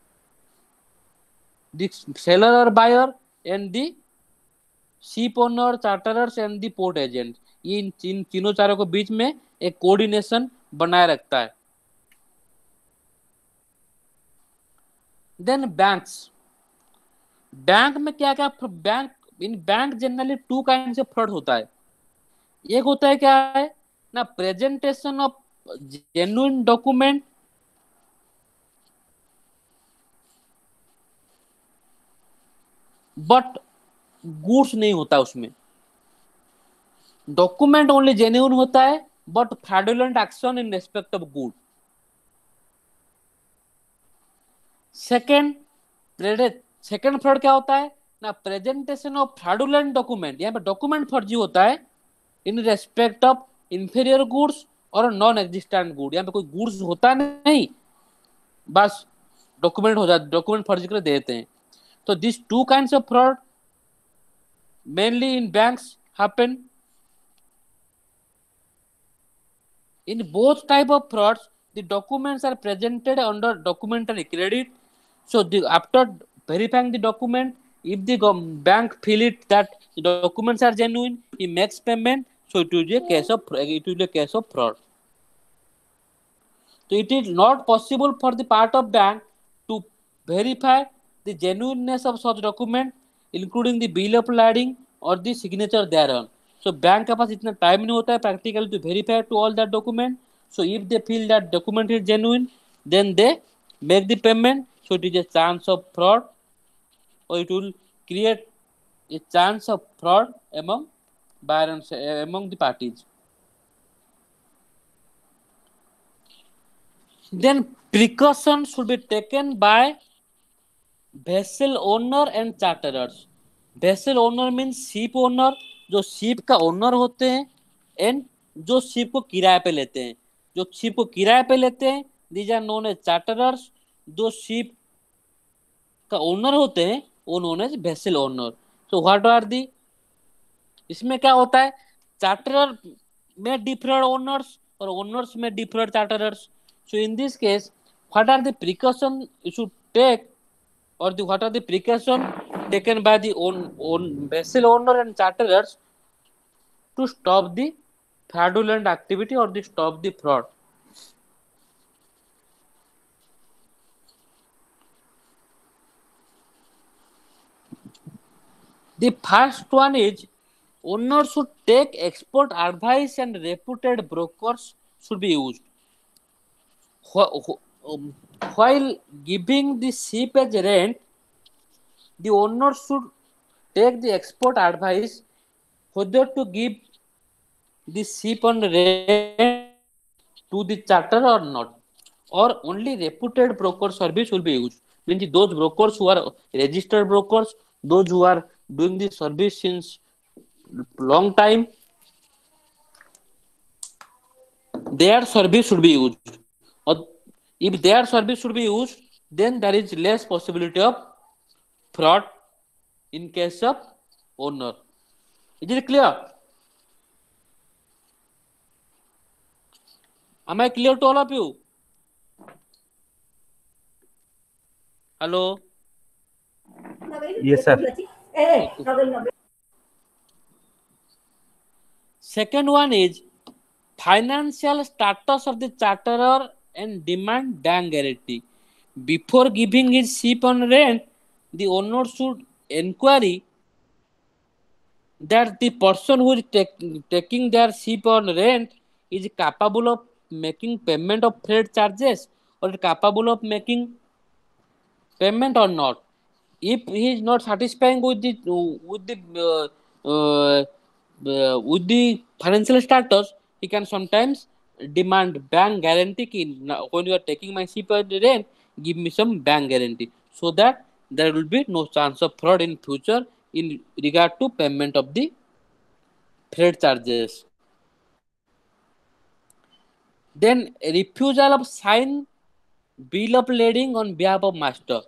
the seller or buyer and the ship owner charterers and the port agent. ये इन तीनों चारों के बीच में एक coordination बनाए रखता है. Then banks. बैंक में क्या क्या bank in bank generally two kind से फ्रॉड होता है. एक होता है क्या है ना, presentation of genuine document but goods नहीं होता उसमें. डॉक्यूमेंट ओनली जेन्युइन होता है but fraudulent action in respect of good. Second fraud क्या होता है ना, प्रेजेंटेशन ऑफ फ्रॉडुलेंट डॉक्यूमेंट. यहाँ पे डॉक्यूमेंट फर्जी होता है in respect of inferior goods और नॉन एग्जिस्टेंट गुड. यहाँ पे कोई गुड्स होता नहीं, बस डॉक्यूमेंट हो जाता, डॉक्यूमेंट फर्जी कर देते हैं. तो this two kinds of fraud mainly in banks happen. In both type of frauds, the documents are presented under documentary credit. So after verifying the document, if the bank feel it that the documents are genuine, he makes payment. So it will be a case of fraud. So it is not possible for the part of bank to verify the genuineness of such document, including the bill of lading or the signature thereon. So bank के पास इतना time नहीं होता है practically to verify to all that document. So if they feel that document is genuine, then they make the payment. So it is a chance of fraud, or it will create a chance of fraud among buyer and among the parties. Then precautions should be taken by vessel owner and charterers. Vessel owner means ship owner, जो ship का owner होते हैं, and जो ship को किराए पे लेते हैं. जो शिप को किराए पे लेते हैं these are known as charterers. जो शिप का ओनर होते हैं वो known as vessel owner. So what are the, इसमें क्या होता है, चार्टरर में डिफरेंट ओनर्स और ओनर्स में different charterers. So in this case what are the precaution you should take or what are the precaution taken by the vessel owner and charterers to stop the fraudulent activity or to stop the fraud. The first one is owners should take expert advice and reputed brokers should be used. While giving the ship as rent, the owner should take the expert advice whether to give the ship on rent to the charter or not, or only reputed broker service will be used. Means those brokers who are registered brokers, those who are doing the service since long time, their service should be used. Or if their service should be used, then there is less possibility of fraud in case of owner. Is it clear? Am I clear to all of you? Hello. Yes, sir. Okay. Second one is financial status of the charterer and demand bank guarantee. Before giving his ship on rent, the owner should inquire that the person who is taking their ship on rent is capable of making payment of freight charges or capable of making payment or not. If he is not satisfying with the financial status, he can sometimes demand bank guarantee. When you are taking my ship at the rent, give me some bank guarantee so that there will be no chance of fraud in future in regard to payment of the freight charges. Then refusal of sign bill of lading on behalf of master.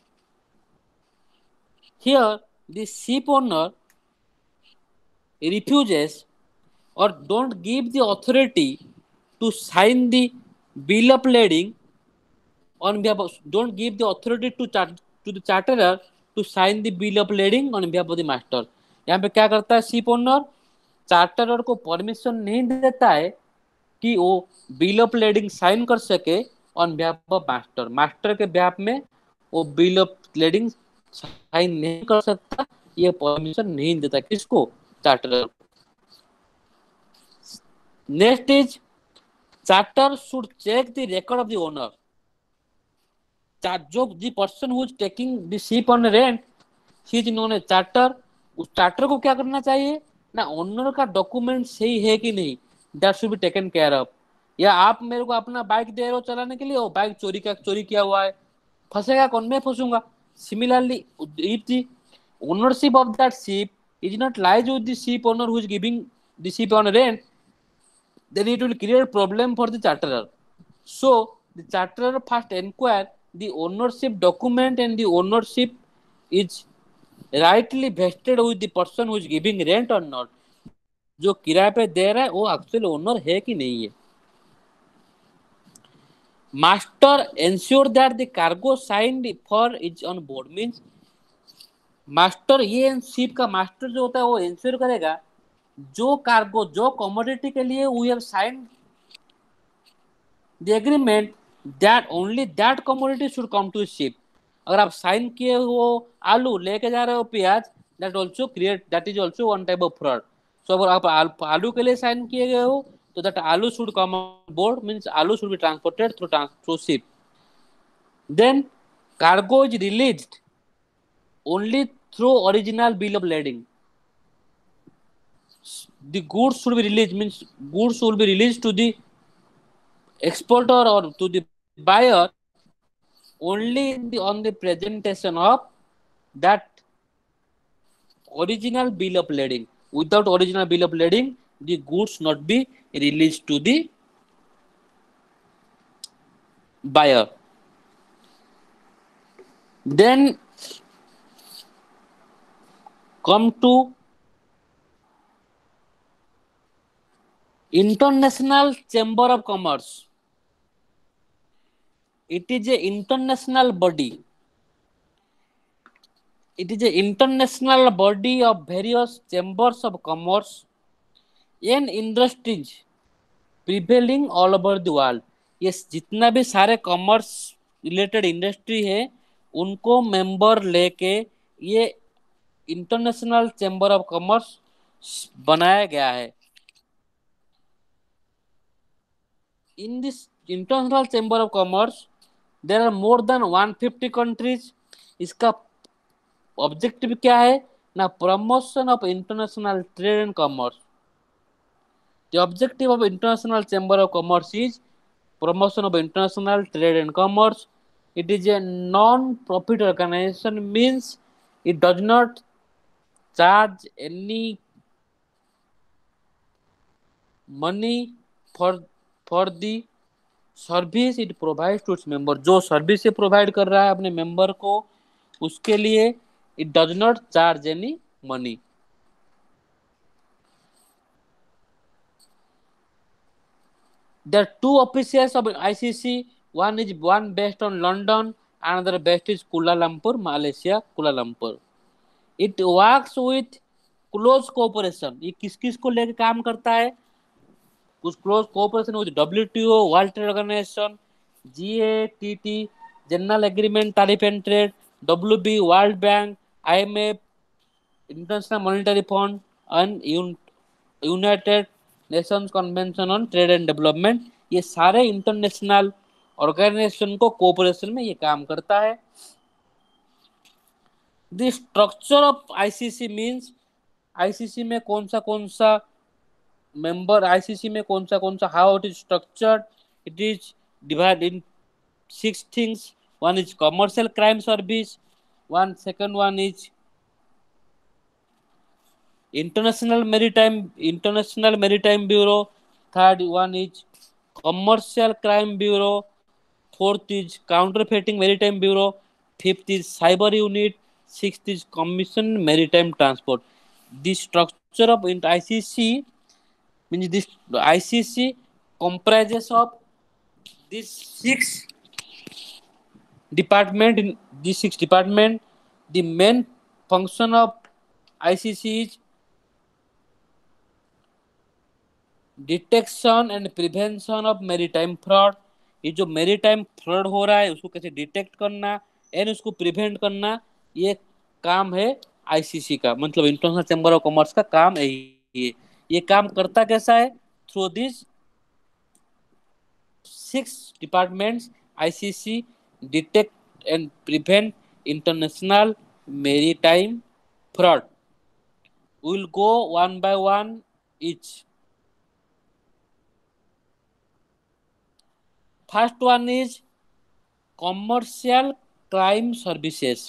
Here, the ship owner refuses or don't give the authority to sign the bill of lading on behalf of, don't give the authority to the charterer to sign the bill of lading on behalf of the master. यहाँ पे क्या करता है ship owner, चार्टरर को permission नहीं देता है कि वो बिल ऑफ लेडिंग साइन कर सके on behalf of master. Master के बिहाफ में वो बिल ऑफ लेडिंग साइन नहीं कर सकता, ये परमिशन नहीं देता किसको, चार्टरर को. Next is charter should check the record of the owner. जो the person who is taking the ship on rent, he is known as charter. उस चार्टर को क्या करना चाहिए ना, ओनर का डॉक्यूमेंट सही है कि नहीं, that should be taken care of. या आप मेरे को अपना बाइक दे रहे हो चलाने के लिए, वो बाइक चोरी किया हुआ है, फंसेगा कौन, मैं फंसूंगा. Similarly if the ownership of that ship is not lies with the ship owner who is giving the ship on rent, then it will create problem for the charterer. So the charterer first inquire the ownership document and the ownership is rightly vested with the person who is giving rent or not. जो किराए पे दे रहा है वो actual owner है कि नहीं है. Master ensure that the cargo signed for is on board. Means master, ये शिप का मास्टर जो होता है वो एंश्योर करेगा जो कार्गो, जो कमोडिटी के लिए we have signed the agreement, that only that commodity should come to ship. अगर आप साइन किए हो आलू लेके जा रहे हो प्याज, that also create, that is also one type of fraud. So अगर आप आलू के लिए साइन किए गए हो तो that aloo should come on board, means aloo should be transported through ship. Then cargo is released only through original bill of lading. The goods should be released, means goods will be released to the exporter or to the buyer only on the presentation of that original bill of lading. Without original bill of lading, the goods not be released to the buyer. Then come to International Chamber of Commerce. It is a international body. It is a international body of various chambers of commerce and industries prevailing all over the world. ये जितना भी सारे commerce related industry है उनको member लेके ये international chamber of commerce बनाया गया है. In this international chamber of commerce there are more than 150 countries. इसका ऑब्जेक्टिव क्या है ना, promotion of international trade and commerce. The objective of International Chamber of Commerce is promotion of international trade and commerce. It is a non-profit organization, means it does not charge any money for the service it provide to its member. जो service ये provide कर रहा है अपने member को, उसके लिए it does not charge any money. There are two offices of ICC. One based on London, another best is Kuala Lumpur, Malaysia, Kuala Lumpur. It works with close cooperation. ये किस किस को लेकर काम करता है? कुछ close cooperation with WTO, World Trade Organization, GATT, General Agreement Tariff and Trade, WB, World Bank, IMF, International Monetary Fund and United Nations Convention on Trade and Development. ये सारे इंटरनेशनल ऑर्गेनाइजेशन को कोऑपरेशन में ये काम करता है। The structure of ICC means ICC में कौन सा मेंबर, आईसीसी में कौन सा how it is structured. It is divide in 6 things. One is commercial crime service, one second one is international maritime bureau, third one is commercial crime bureau, fourth is counterfeiting maritime bureau, fifth is cyber unit, sixth is commission maritime transport. This structure of ICC means this ICC comprises of these 6 department. In these 6 department, the main function of ICC is detection and prevention of maritime fraud. ये जो maritime fraud हो रहा है उसको कैसे detect करना and उसको prevent करना, ये काम है आईसीसी का, मतलब इंटरनेशनल चैम्बर ऑफ कॉमर्स का काम यही है। ये काम करता कैसा है? Through this 6 departments ICC detect and prevent international maritime fraud. Will go one by one each. First one is commercial crime services.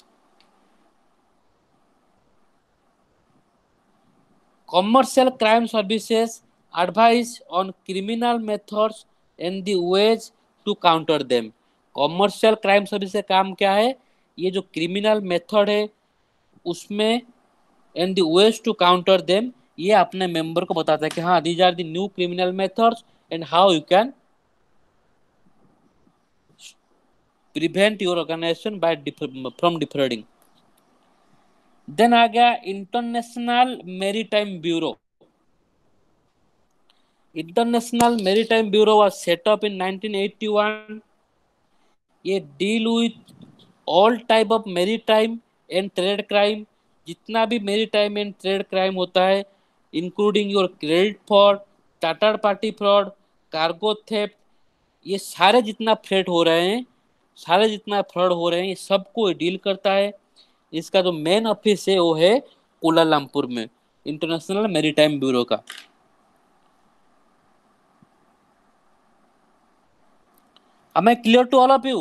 Commercial crime services advise on criminal methods and the ways to counter them. Commercial crime services का काम क्या है? ये जो criminal method है उसमें and the ways to counter them, ये अपने मेंबर को बताता है कि हाँ these are the new criminal methods and how you can prevent your organization by from defrauding. Then आ गया International Maritime Bureau. International Maritime Bureau was set up in 1981. ये deal with all type of maritime and trade crime. जितना भी maritime and trade crime होता है, including your credit fraud, chartered party fraud, cargo theft, ये सारे जितना Fred हो रहे हैं, सारे जितना फ्रॉड हो रहे हैं, ये सबको डील करता है। इसका जो मेन ऑफिस है वो है कुलालमपुर में, इंटरनेशनल मैरीटाइम ब्यूरो का। Am I clear to all of you?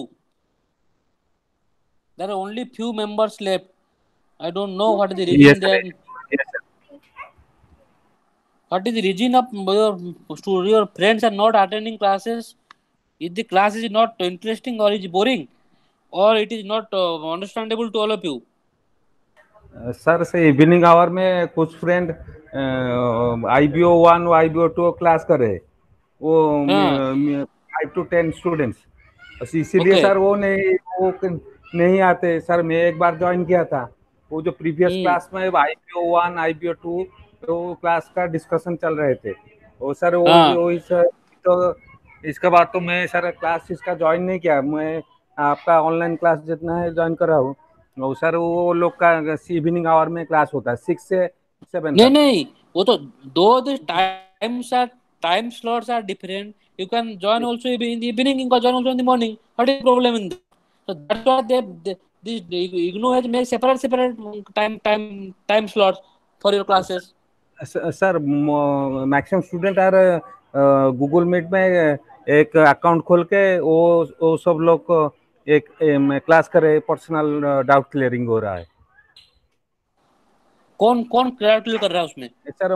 There are only few members left. I don't know what is the reason. Yes, there. yes, sir. What is the reason of your friends are not attending classes? If the class is not interesting or is boring, or it is not understandable to all of you? Sir से evening hour में कुछ friend IBO 1 IBO 2 class करे, वो 5 to 10 students, इसीलिए sir वो नहीं आते। Sir मैं एक बार ज्वाइन किया था, वो जो प्रीवियस क्लास में IBO 1 IBO 2 तो क्लास का डिस्कशन चल रहे थे, वो सर वो तो इसके बाद तो मैं सर क्लास इसका ज्वाइन नहीं किया। मैं आपका ऑनलाइन क्लास जितना है ज्वाइन कर रहा हूँ। सर वो लोग का इवनिंग आवर में क्लास होता है 6 से 7 नहीं नहीं, वो तो दो time slots are different. You can join also in the evening, you can join also in the morning. What is the problem in that? So that's why the IGNOU has made separate time slots for your classes. Sir maximum student are Google Meet में एक account खोल के वो सब लोग को एक class करे, पर्सनल डाउट क्लियरिंग हो रहा है। कौन क्लियर कर रहा है उसमें? सर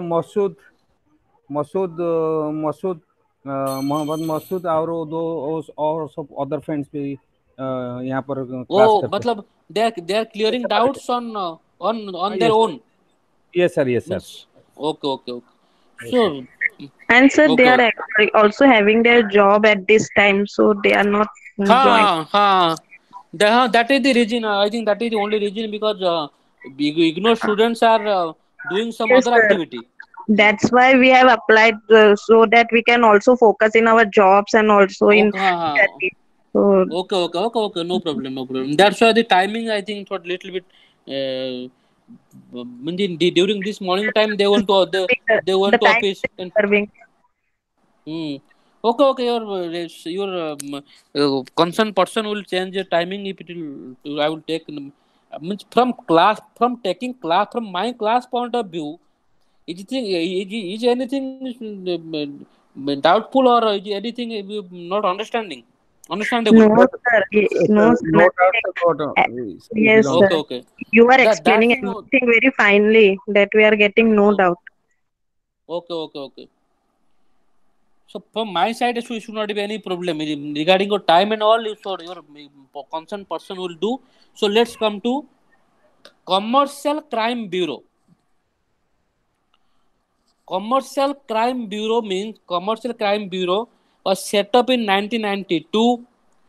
मसूद मोहम्मद मसूद और दो और सब अदर फ्रेंड्स भी यहाँ पर क्लास करते हैं। मतलब they are clearing doubts on their own. Yes sir. Okay. So and sir, they are also having their job at this time, so they are not joining. हाँ That is the reason. I think that is the only reason, because IGNOR students are doing some Yes, other sir. activity. That's why we have applied so that we can also focus in our jobs and also in Okay, हाँ. studies. So Okay. No problem, no problem. That's why the timing, I think, for little bit. During this morning time, they went to they the went to time office. is And serving. okay. Your concerned person will change the timing if it will. I will take means from class, from taking class, from my class point of view. Is anything doubtful, or is anything not understandable? No, Yes, sir. No, sir, sir. no doubt Nothing. about Uh, it Yes, on sir. that. Okay. You are That explaining thing. everything very finely that we are getting no doubt. Okay. So from my side, it should not be any problem regarding your time and all. Your concerned person will do. So let's come to Commercial Crime Bureau. Commercial Crime Bureau means Commercial Crime Bureau was set up in 1992.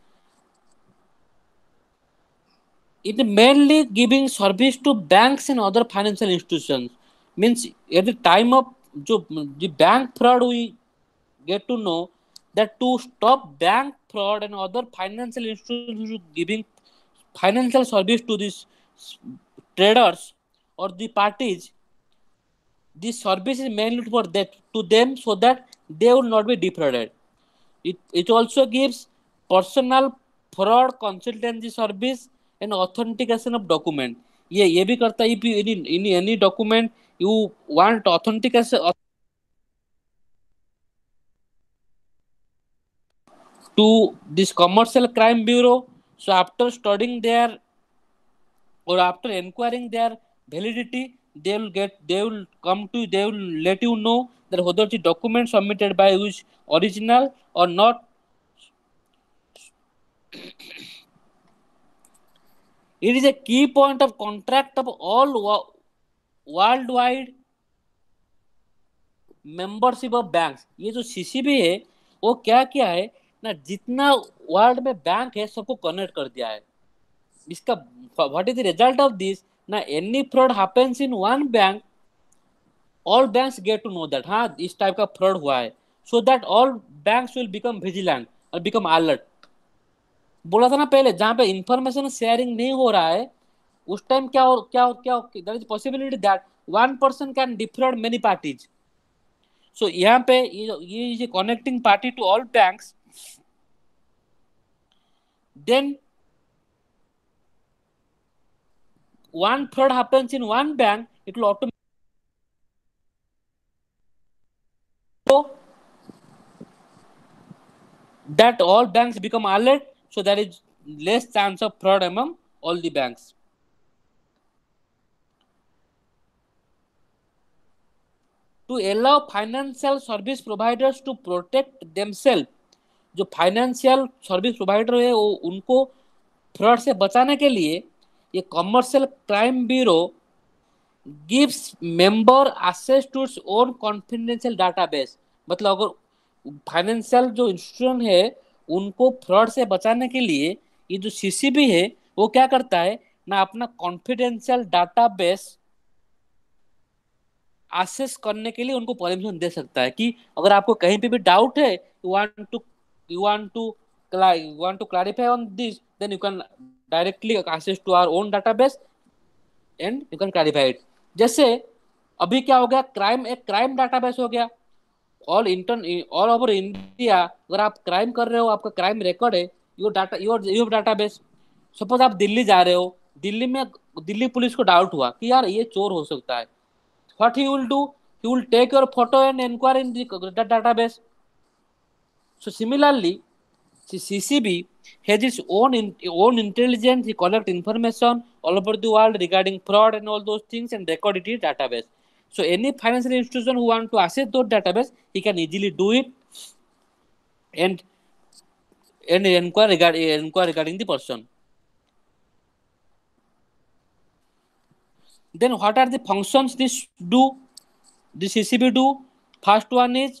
It mainly giving service to banks and other financial institutions. Means at the time of the bank fraud, we get to know that to stop bank fraud and other financial institutions who giving financial service to these traders or the parties, this service is mainly for that to them, so that they will not be defrauded. It also gives personal fraud consultancy service and authentication of document. ये भी करता है. If you any document you want authentication to this Commercial Crime Bureau. So after studying their, or after inquiring their validity, they will let you know that whether the document submitted by you is original or not. It is a key point of contract of all worldwide membership of banks. ये जो CCB है, वो क्या क्या है ना, जितना world में बैंक है सबको कनेक्ट कर दिया है. इसका what is the result of this ना, any fraud happens in one bank, all banks get to know that हाँ इस टाइप का फ्रॉड हुआ है. So that all banks will become vigilant और बिकम अलर्ट. बोला था ना पहले, जहां पे इंफॉर्मेशन शेयरिंग नहीं हो रहा है, उस टाइम क्या there is possibility that one person can defraud many parties. So यहाँ पे ये connecting party to all banks. Then one fraud happens in one bank, it will automatically that all banks become alert, so there is less chance of fraud among all the banks. To allow financial service providers to protect themselves, जो financial service provider है वो उनको fraud से बचाने के लिए ये commercial crime bureau gives member access to its own confidential database. मतलब अगर फाइनेंशियल जो इंस्टीट्यूशन है उनको फ्रॉड से बचाने के लिए ये जो सीसीबी है वो क्या करता है ना, अपना कॉन्फिडेंशियल डाटाबेस एक्सेस करने के लिए उनको परमिशन दे सकता है कि अगर आपको कहीं पे भी डाउट है, you want to clarify on this, then you can directly access to our own database and you can clarify it. जैसे अभी क्या हो गया, एक क्राइम डाटाबेस हो गया. ऑल ओवर इंडिया अगर आप क्राइम कर रहे हो, आपका क्राइम रिकॉर्ड है, योर डाटाबेस. सपोज आप दिल्ली जा रहे हो, दिल्ली में दिल्ली पुलिस को डाउट हुआ कि यार ये चोर हो सकता है. What he will do? He will take your photo and inquire in the database. So similarly, CCB has its own intelligence. He collect information all over the world regarding fraud and all those things and record it in database. So any financial institution who want to access those database, he can easily do it and inquire regarding the person. Then what are the functions this do? The CCB do. First one is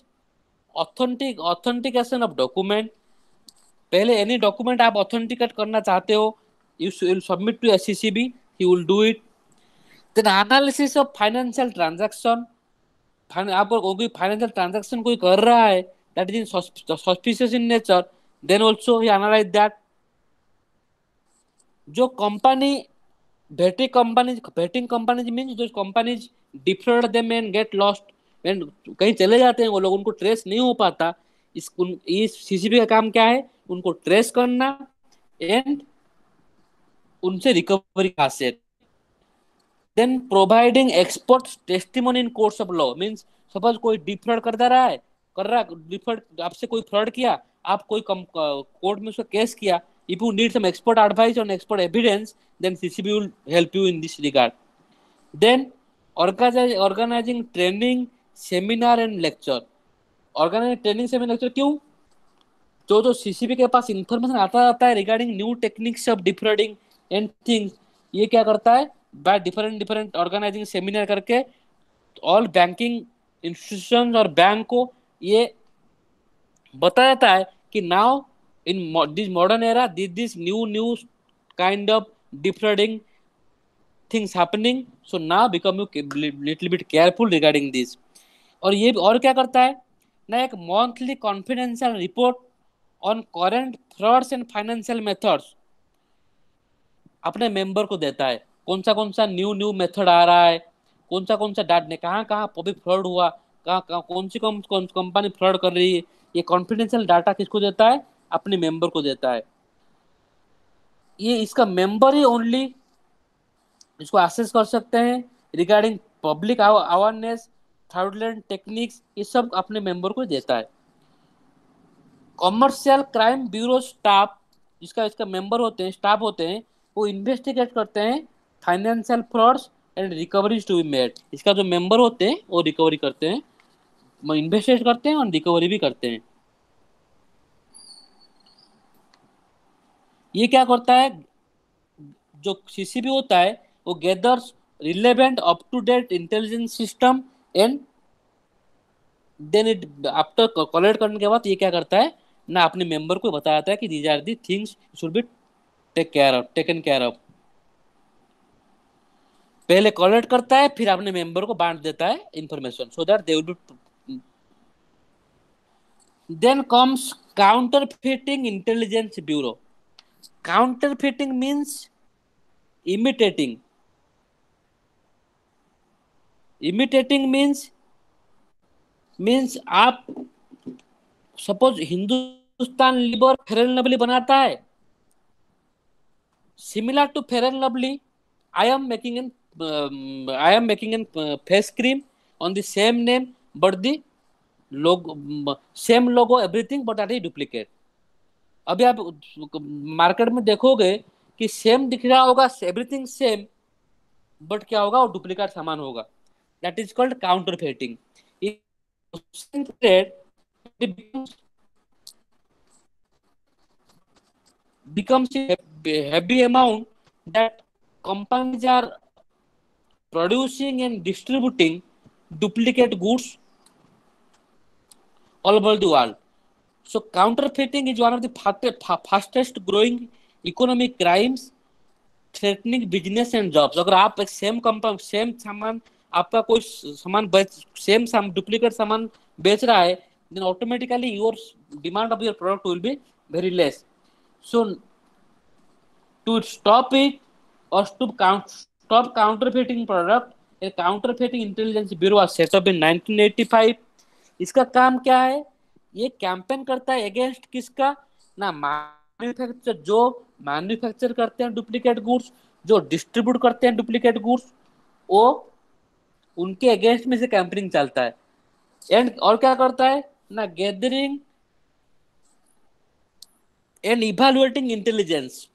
authentication of document. पहले any document आप authenticate करना चाहते हो You will submit to SCCB. He will do it. Then analysis of financial transaction. आप कोई financial transaction कोई कर रहा है that is in suspicious in nature, then also he analyze that. जो company betting companies means those companies defraud them and get lost, when कहीं चले जाते हैं वो लोग, उनको ट्रेस नहीं हो पाता, इस सीसीबी का काम क्या है, उनको ट्रेस करना एंड उनसे रिकवरी का set. Then providing expert testimony in courts of law means suppose कोई डिफ्रॉड कर रहा डिफ्रॉड आपसे कोई फ्रॉड किया, आप कोई कोर्ट में उसका केस किया, if you need some expert advice or expert evidence, then CCB will help you in this regard. Then organizing training seminar and lecture. Organizing training seminar lecture क्यों? जो CCB के पास information आता है regarding new techniques of defrauding and things, ये क्या करता है, by different organising seminar करके ऑल बैंकिंग इंस्टीट्यूशन और बैंक को ये बता जाता है कि now in this modern era this new kind of defrauding things happening, so now become you little bit careful regarding this. और ये और क्या करता है ना, एक monthly confidential report on current frauds and financial methods अपने मेंबर को देता है, कौन सा न्यू मेथड आ रहा है, कौन सा डाटा कहाँ पब्लिक फ्रॉड हुआ, कहाँ कौन सी कंपनी फ्रॉड कर रही है, ये कॉन्फिडेंशियल डाटा किसको देता है, अपने मेंबर को देता है. ये इसका मेंबर ही ओनली इसको एक्सेस कर सकते हैं regarding public awareness, fraudulent techniques, ये सब अपने मेंबर को देता है. कॉमर्शियल क्राइम ब्यूरो स्टाफ इसका मेंबर होते हैं, स्टाफ होते हैं, वो इन्वेस्टिगेट करते हैं financial frauds and recoveries to be made. इसका जो मेंबर होते हैं वो रिकवरी करते हैं, इन्वेस्टिगेट करते हैं और रिकवरी भी करते हैं. ये क्या करता है, जो सीसीबी होता है वो gathers relevant up to date intelligence system and then it after collect करने के बाद ये क्या करता है ना, अपने मेंबर को बताता है कि these are the things should be taken care of. पहले कलेक्ट करता है फिर अपने मेंबर को बांट देता है information so that they will be. Then comes counterfeiting intelligence bureau. Counterfeiting means imitating. Imitating means आप suppose Hindustan Lever Fair and Lovely बनाता है, similar to Fair and Lovely I am making an face cream on the same name but the logo same logo everything but that is duplicate. अभी आप market में देखोगे कि same दिख रहा होगा, एवरीथिंग सेम, बट क्या होगा, वो डुप्लीकेट सामान होगा. That is called counterfeiting. becomes a heavy amount that companies are producing and distributing duplicate goods all over the world. So counterfeiting is one of the fastest growing economic crimes threatening business and jobs. अगर आप एक same company same सामान आपका कोई सामान same duplicate सामान बेच रहा है, then automatically your demand of your product will be very less. So to stop it or to stop counterfeiting product, a counterfeiting intelligence bureau was set up in 1985. इसका काम क्या है, ये कैंपेन करता है अगेंस्ट किसका ना, मैन्युफैक्चर जो मैन्युफैक्चर करते हैं डुप्लीकेट गुड्स, जो डिस्ट्रीब्यूट करते हैं डुप्लीकेट गुड्स, वो उनके अगेंस्ट में से कैंपेनिंग चलता है. एंड और क्या करता है ना, गैदरिंग एंड इवैल्यूएटिंग इंटेलिजेंस.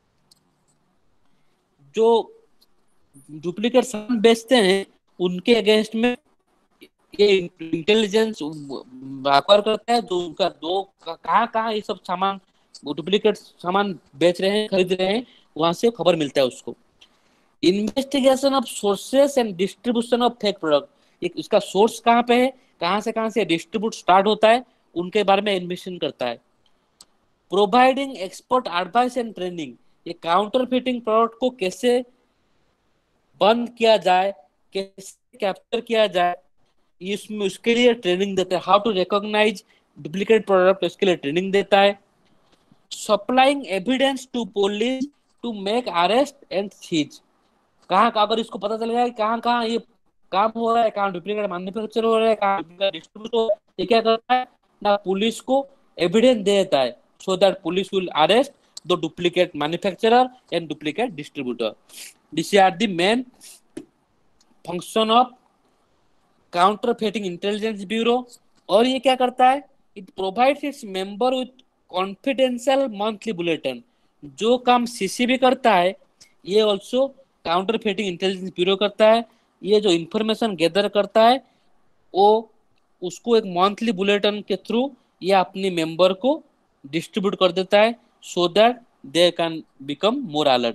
जो डुप्लीकेट सामान बेचते हैं उनके अगेंस्ट में ये इंटेलिजेंस एक्वायर करता है, जो उनका कहाँ ये सब सामान डुप्लीकेट सामान बेच रहे हैं, खरीद रहे हैं, वहां से खबर मिलता है उसको. Investigation of sources and distribution of fake product. इसका सोर्स कहाँ पे है, कहाँ से डिस्ट्रीब्यूट स्टार्ट होता है, उनके बारे में इन्वेस्टिगेशन करता है. Providing expert advice and training. ये काउंटरफिटिंग प्रोडक्ट को कैसे बंद किया जाए, कैसे कैप्चर किया जाए, इसमें उसके लिए ट्रेनिंग देता है। How to recognise duplicate product, इसके लिए ट्रेनिंग देता है। Supplying evidence to police to make arrest and seize, कहाँ अगर इसको पता चल गया कि कहाँ कहाँ ये काम हो रहा है, कहाँ डुप्लीकेट मैन्युफैक्चर हो रहा है, कहाँ डुप्लीकेट डिस्ट्रीब्यूट हो रहा है, ये क्या करता है ना, पुलिस को एविडेंस दे देता है, so that police will arrest the duplicate manufacturer and duplicate distributor. This are the main function of counterfeiting intelligence bureau. और ये क्या करता है, it provides its member with confidential monthly bulletin. जो काम सीसीबी करता है ये ऑल्सो काउंटरफेटिंग इंटेलिजेंस ब्यूरो करता है। ये जो इंफॉर्मेशन गैदर करता है वो उसको एक मंथली बुलेटिन के थ्रू ये अपने मेंबर को डिस्ट्रीब्यूट कर देता है, so that they can become more alert.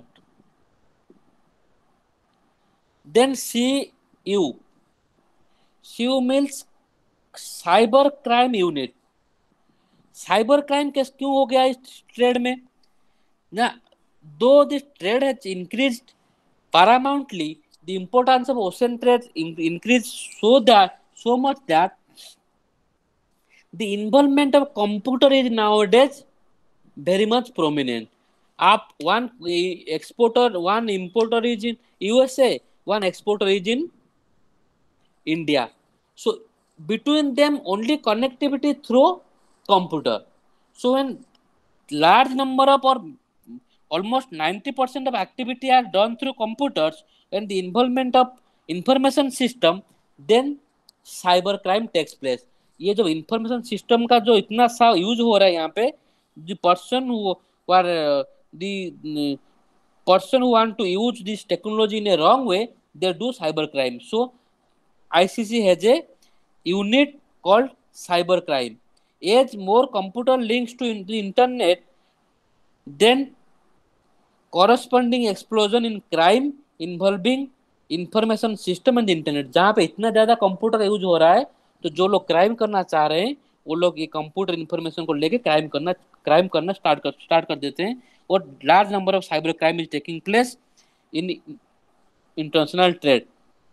Then CU, CU means cyber crime unit. Cyber crime case क्यों हो गया इस ट्रेड में ना, though this trade has increased paramountly, the importance of ocean trade increased so much that the involvement of computer is nowadays very much prominent. आप one exporter, one importer is in USA, one exporter is in India. So between them only connectivity through computer. So when large number of or almost 90% of activity are done through computers and the involvement of information system, then cyber crime takes place. ये जो information system का जो इतना सा use हो रहा है यहाँ पे, the person who are the person who want to use this technology in a wrong way, they do cyber crime. So ICC has a unit called cyber crime. As more computer links to the internet, then corresponding explosion in crime involving information system and internet। जहाँ पे इतना ज्यादा computer use हो रहा है तो जो लोग क्राइम करना चाह रहे हैं वो लोग ये कंप्यूटर इंफॉर्मेशन को लेके क्राइम करना स्टार्ट कर देते हैं। और large number of cyber crime is taking place in international trade.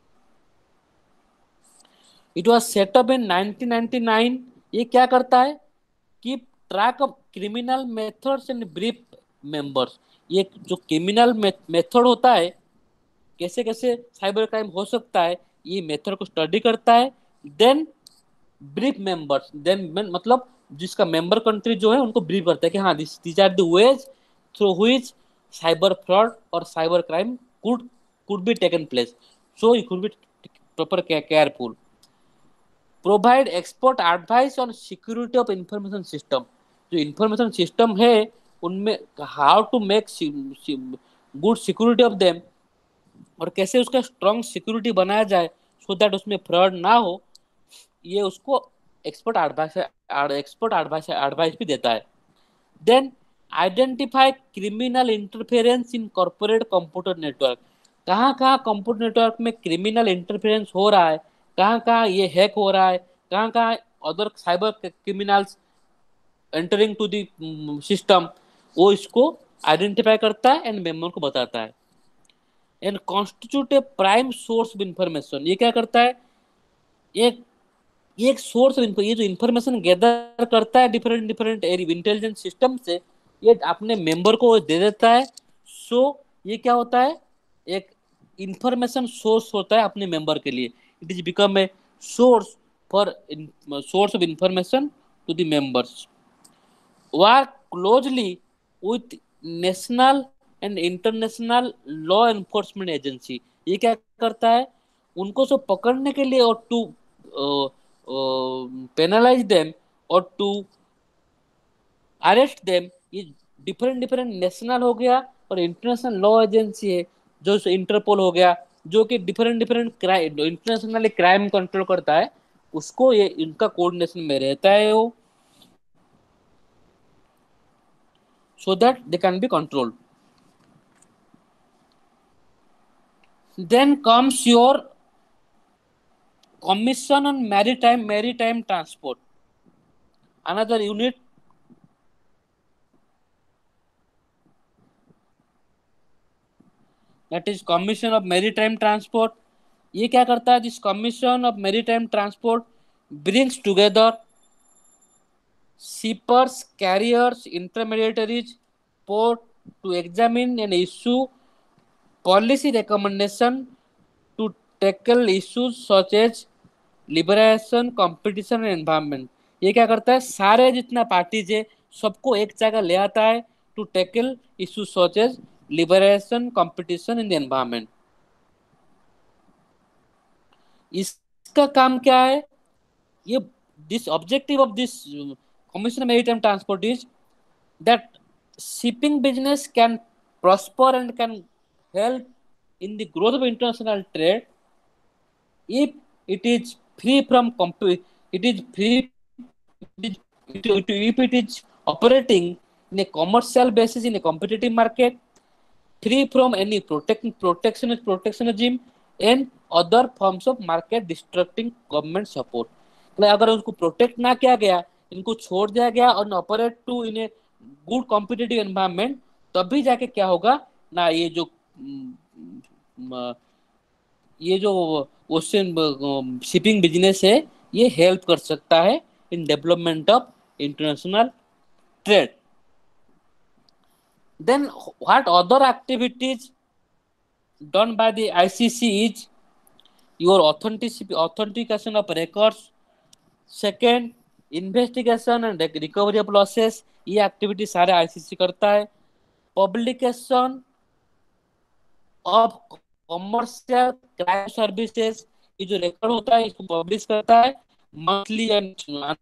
It was set up in 1999। ये क्या करता है कि track of criminal methods and brief members. ये जो क्रिमिनल मेथड होता है, कैसे कैसे साइबर क्राइम हो सकता है, ये मेथड को स्टडी करता है। देन ब्रीफ मेंबर्स, देन मतलब जिसका मेंबर कंट्री जो है उनको ब्रीफ करता है कि हाँ this are the ways through which cyber fraud और cyber crime could be taken place, so you could be proper careful। Provide expert advice on security of information system. जो information system है उनमें how to make good security of them, और कैसे उसका strong security बनाया जाए so that उसमें fraud ना हो, ये उसको एक्सपर्ट एडवाइस भी देता है। Then identify criminal interference in corporate computer network. कहाँ कहाँ कंप्यूटर नेटवर्क में क्रिमिनल इंटरफेरेंस हो रहा है, कहाँ कहाँ ये हैक हो रहा है, कहाँ कहाँ other cyber criminals entering to the system, वो इसको आइडेंटिफाई करता है एंड मेंबर को बताता है। And constitute a prime source of information. ये क्या करता है, एक सोर्स ऑफ ये जो इंफॉर्मेशन गैदर करता है डिफरेंट डिफरेंट इंटेलिजेंस सिस्टम से, ये अपने मेंबर को दे देता है। सो ये क्या होता है, एक इंफॉर्मेशन सोर्स होता है अपने मेंबर के लिए। It is become a source of information to the members. Work closely with national and international law enforcement agency. ये क्या करता है, उनको सब पकड़ने के लिए और टू पेनलाइज देम और टू अरेस्ट देम, ये डिफरेंट नेशनल हो गया और इंटरनेशनल लॉ एजेंसी है जो इंटरपोल हो गया, जो कि different crime international crime control करता है, उसको ये इनका कोऑर्डिनेशन में रहता है वो, so that they can be controlled। Then comes your commission on maritime transport, another unit that is Commission of Maritime Transport. ये क्या करता है? This Commission of Maritime Transport brings together shippers, carriers, intermediaries, port to examine and issue policy recommendation to tackle issues such as liberation, competition and environment. ये क्या करता है? सारे जितना पार्टीज है सबको एक जगह ले आता है to tackle issue such as liberation, competition and environment. इसका काम क्या है? ये this objective of this commission maritime transport is that shipping business can prosper and can help in the growth of international trade if it is free from it is free if it is operating in a commercial basis in a competitive market, free from any protectionism and other forms of market destructing government support। अगर उसको protect ना किया गया, इनको छोड़ दिया गया और operate to in a good competitive environment, तभी जाके क्या होगा ना, ये जो ओशन शिपिंग बिजनेस है ये हेल्प कर सकता है in development of international trade. Then what other activities done by the ICC is your authentication of records, second investigation and recovery of losses, ये एक्टिविटी सारे आईसीसी करता है। Publication of commercial crime services, ये जो record होता है इसको publish करता है मंथली एंड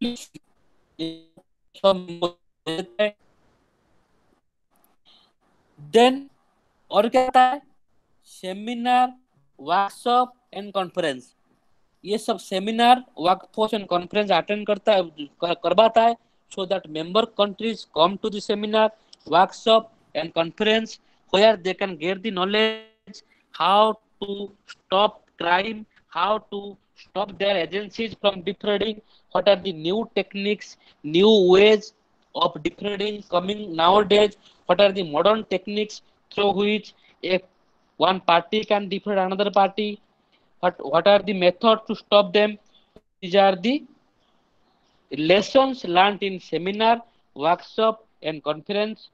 देन और क्या होता है? सेमिनार, वर्कशॉप एंड कॉन्फ्रेंस, ये सब seminar, workshop and conference attend करता है, करवाता है, so that member countries come to the seminar, workshop and conference where they can get the knowledge how to stop crime, how to stop their agencies from defrauding, what are the new techniques, new ways of defrauding coming nowadays, what are the modern techniques through which one party can defraud another party, what are the methods to stop them. These are the lessons learned in seminar, workshop and conference.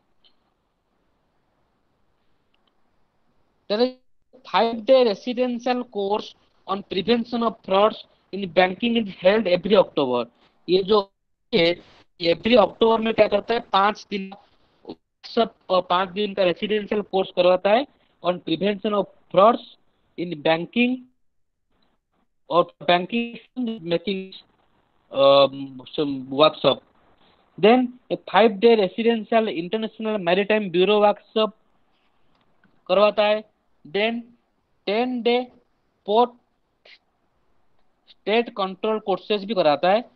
There is a 5-day residential course on prevention of frauds in banking is held every October. ये जो है every October में क्या करता है? 5 दिन सब 5 दिन का रेसिडेंशियल कोर्स करवाता है on prevention of frauds in banking और banking making some workshop. Then a 5-day residential international maritime bureau workshop करवाता है। Then 10-day port state control courses भी कराता है।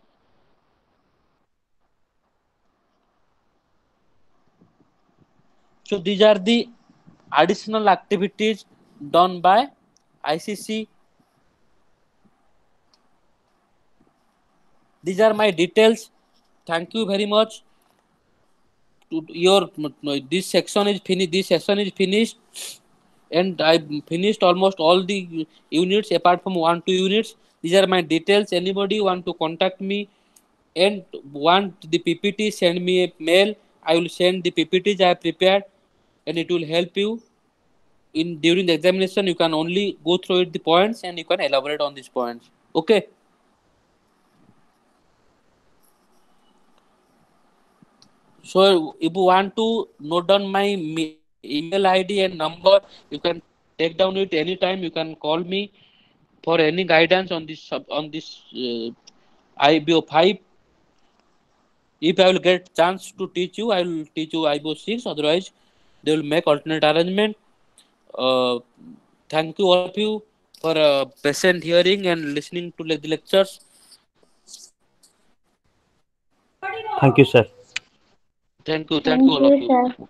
So these are the additional activities done by ICC. These are my details. Thank you very much. This section is finished. This session is finished, and I finished almost all the units apart from 1-2 units. These are my details. Anybody want to contact me and want the PPT, send me a mail. I will send the PPTs I have prepared, and it will help you in during the examination. You can only go through it, the points, and you can elaborate on these points. Okay. So if you want to note down my email ID and number, you can take down it anytime. You can call me for any guidance on this IBO 5. If I will get chance to teach you, I will teach you IBO 6. Otherwise, they will make alternate arrangement. Thank you all of you for patient hearing and listening to the lectures. Thank you, sir. Thank you all of you.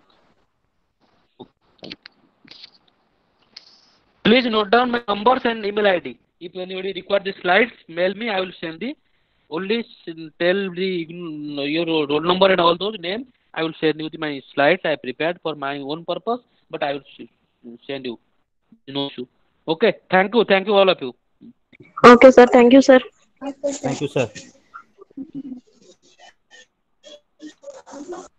Please note down my numbers and email ID. If anybody requires the slides, mail me. I will send the only tell the your roll number and all those names. I will send you my slides I prepared for my own purpose, but I will send you. No issue. Okay, thank you all of you. Okay, sir. Thank you, sir. Thank you, sir.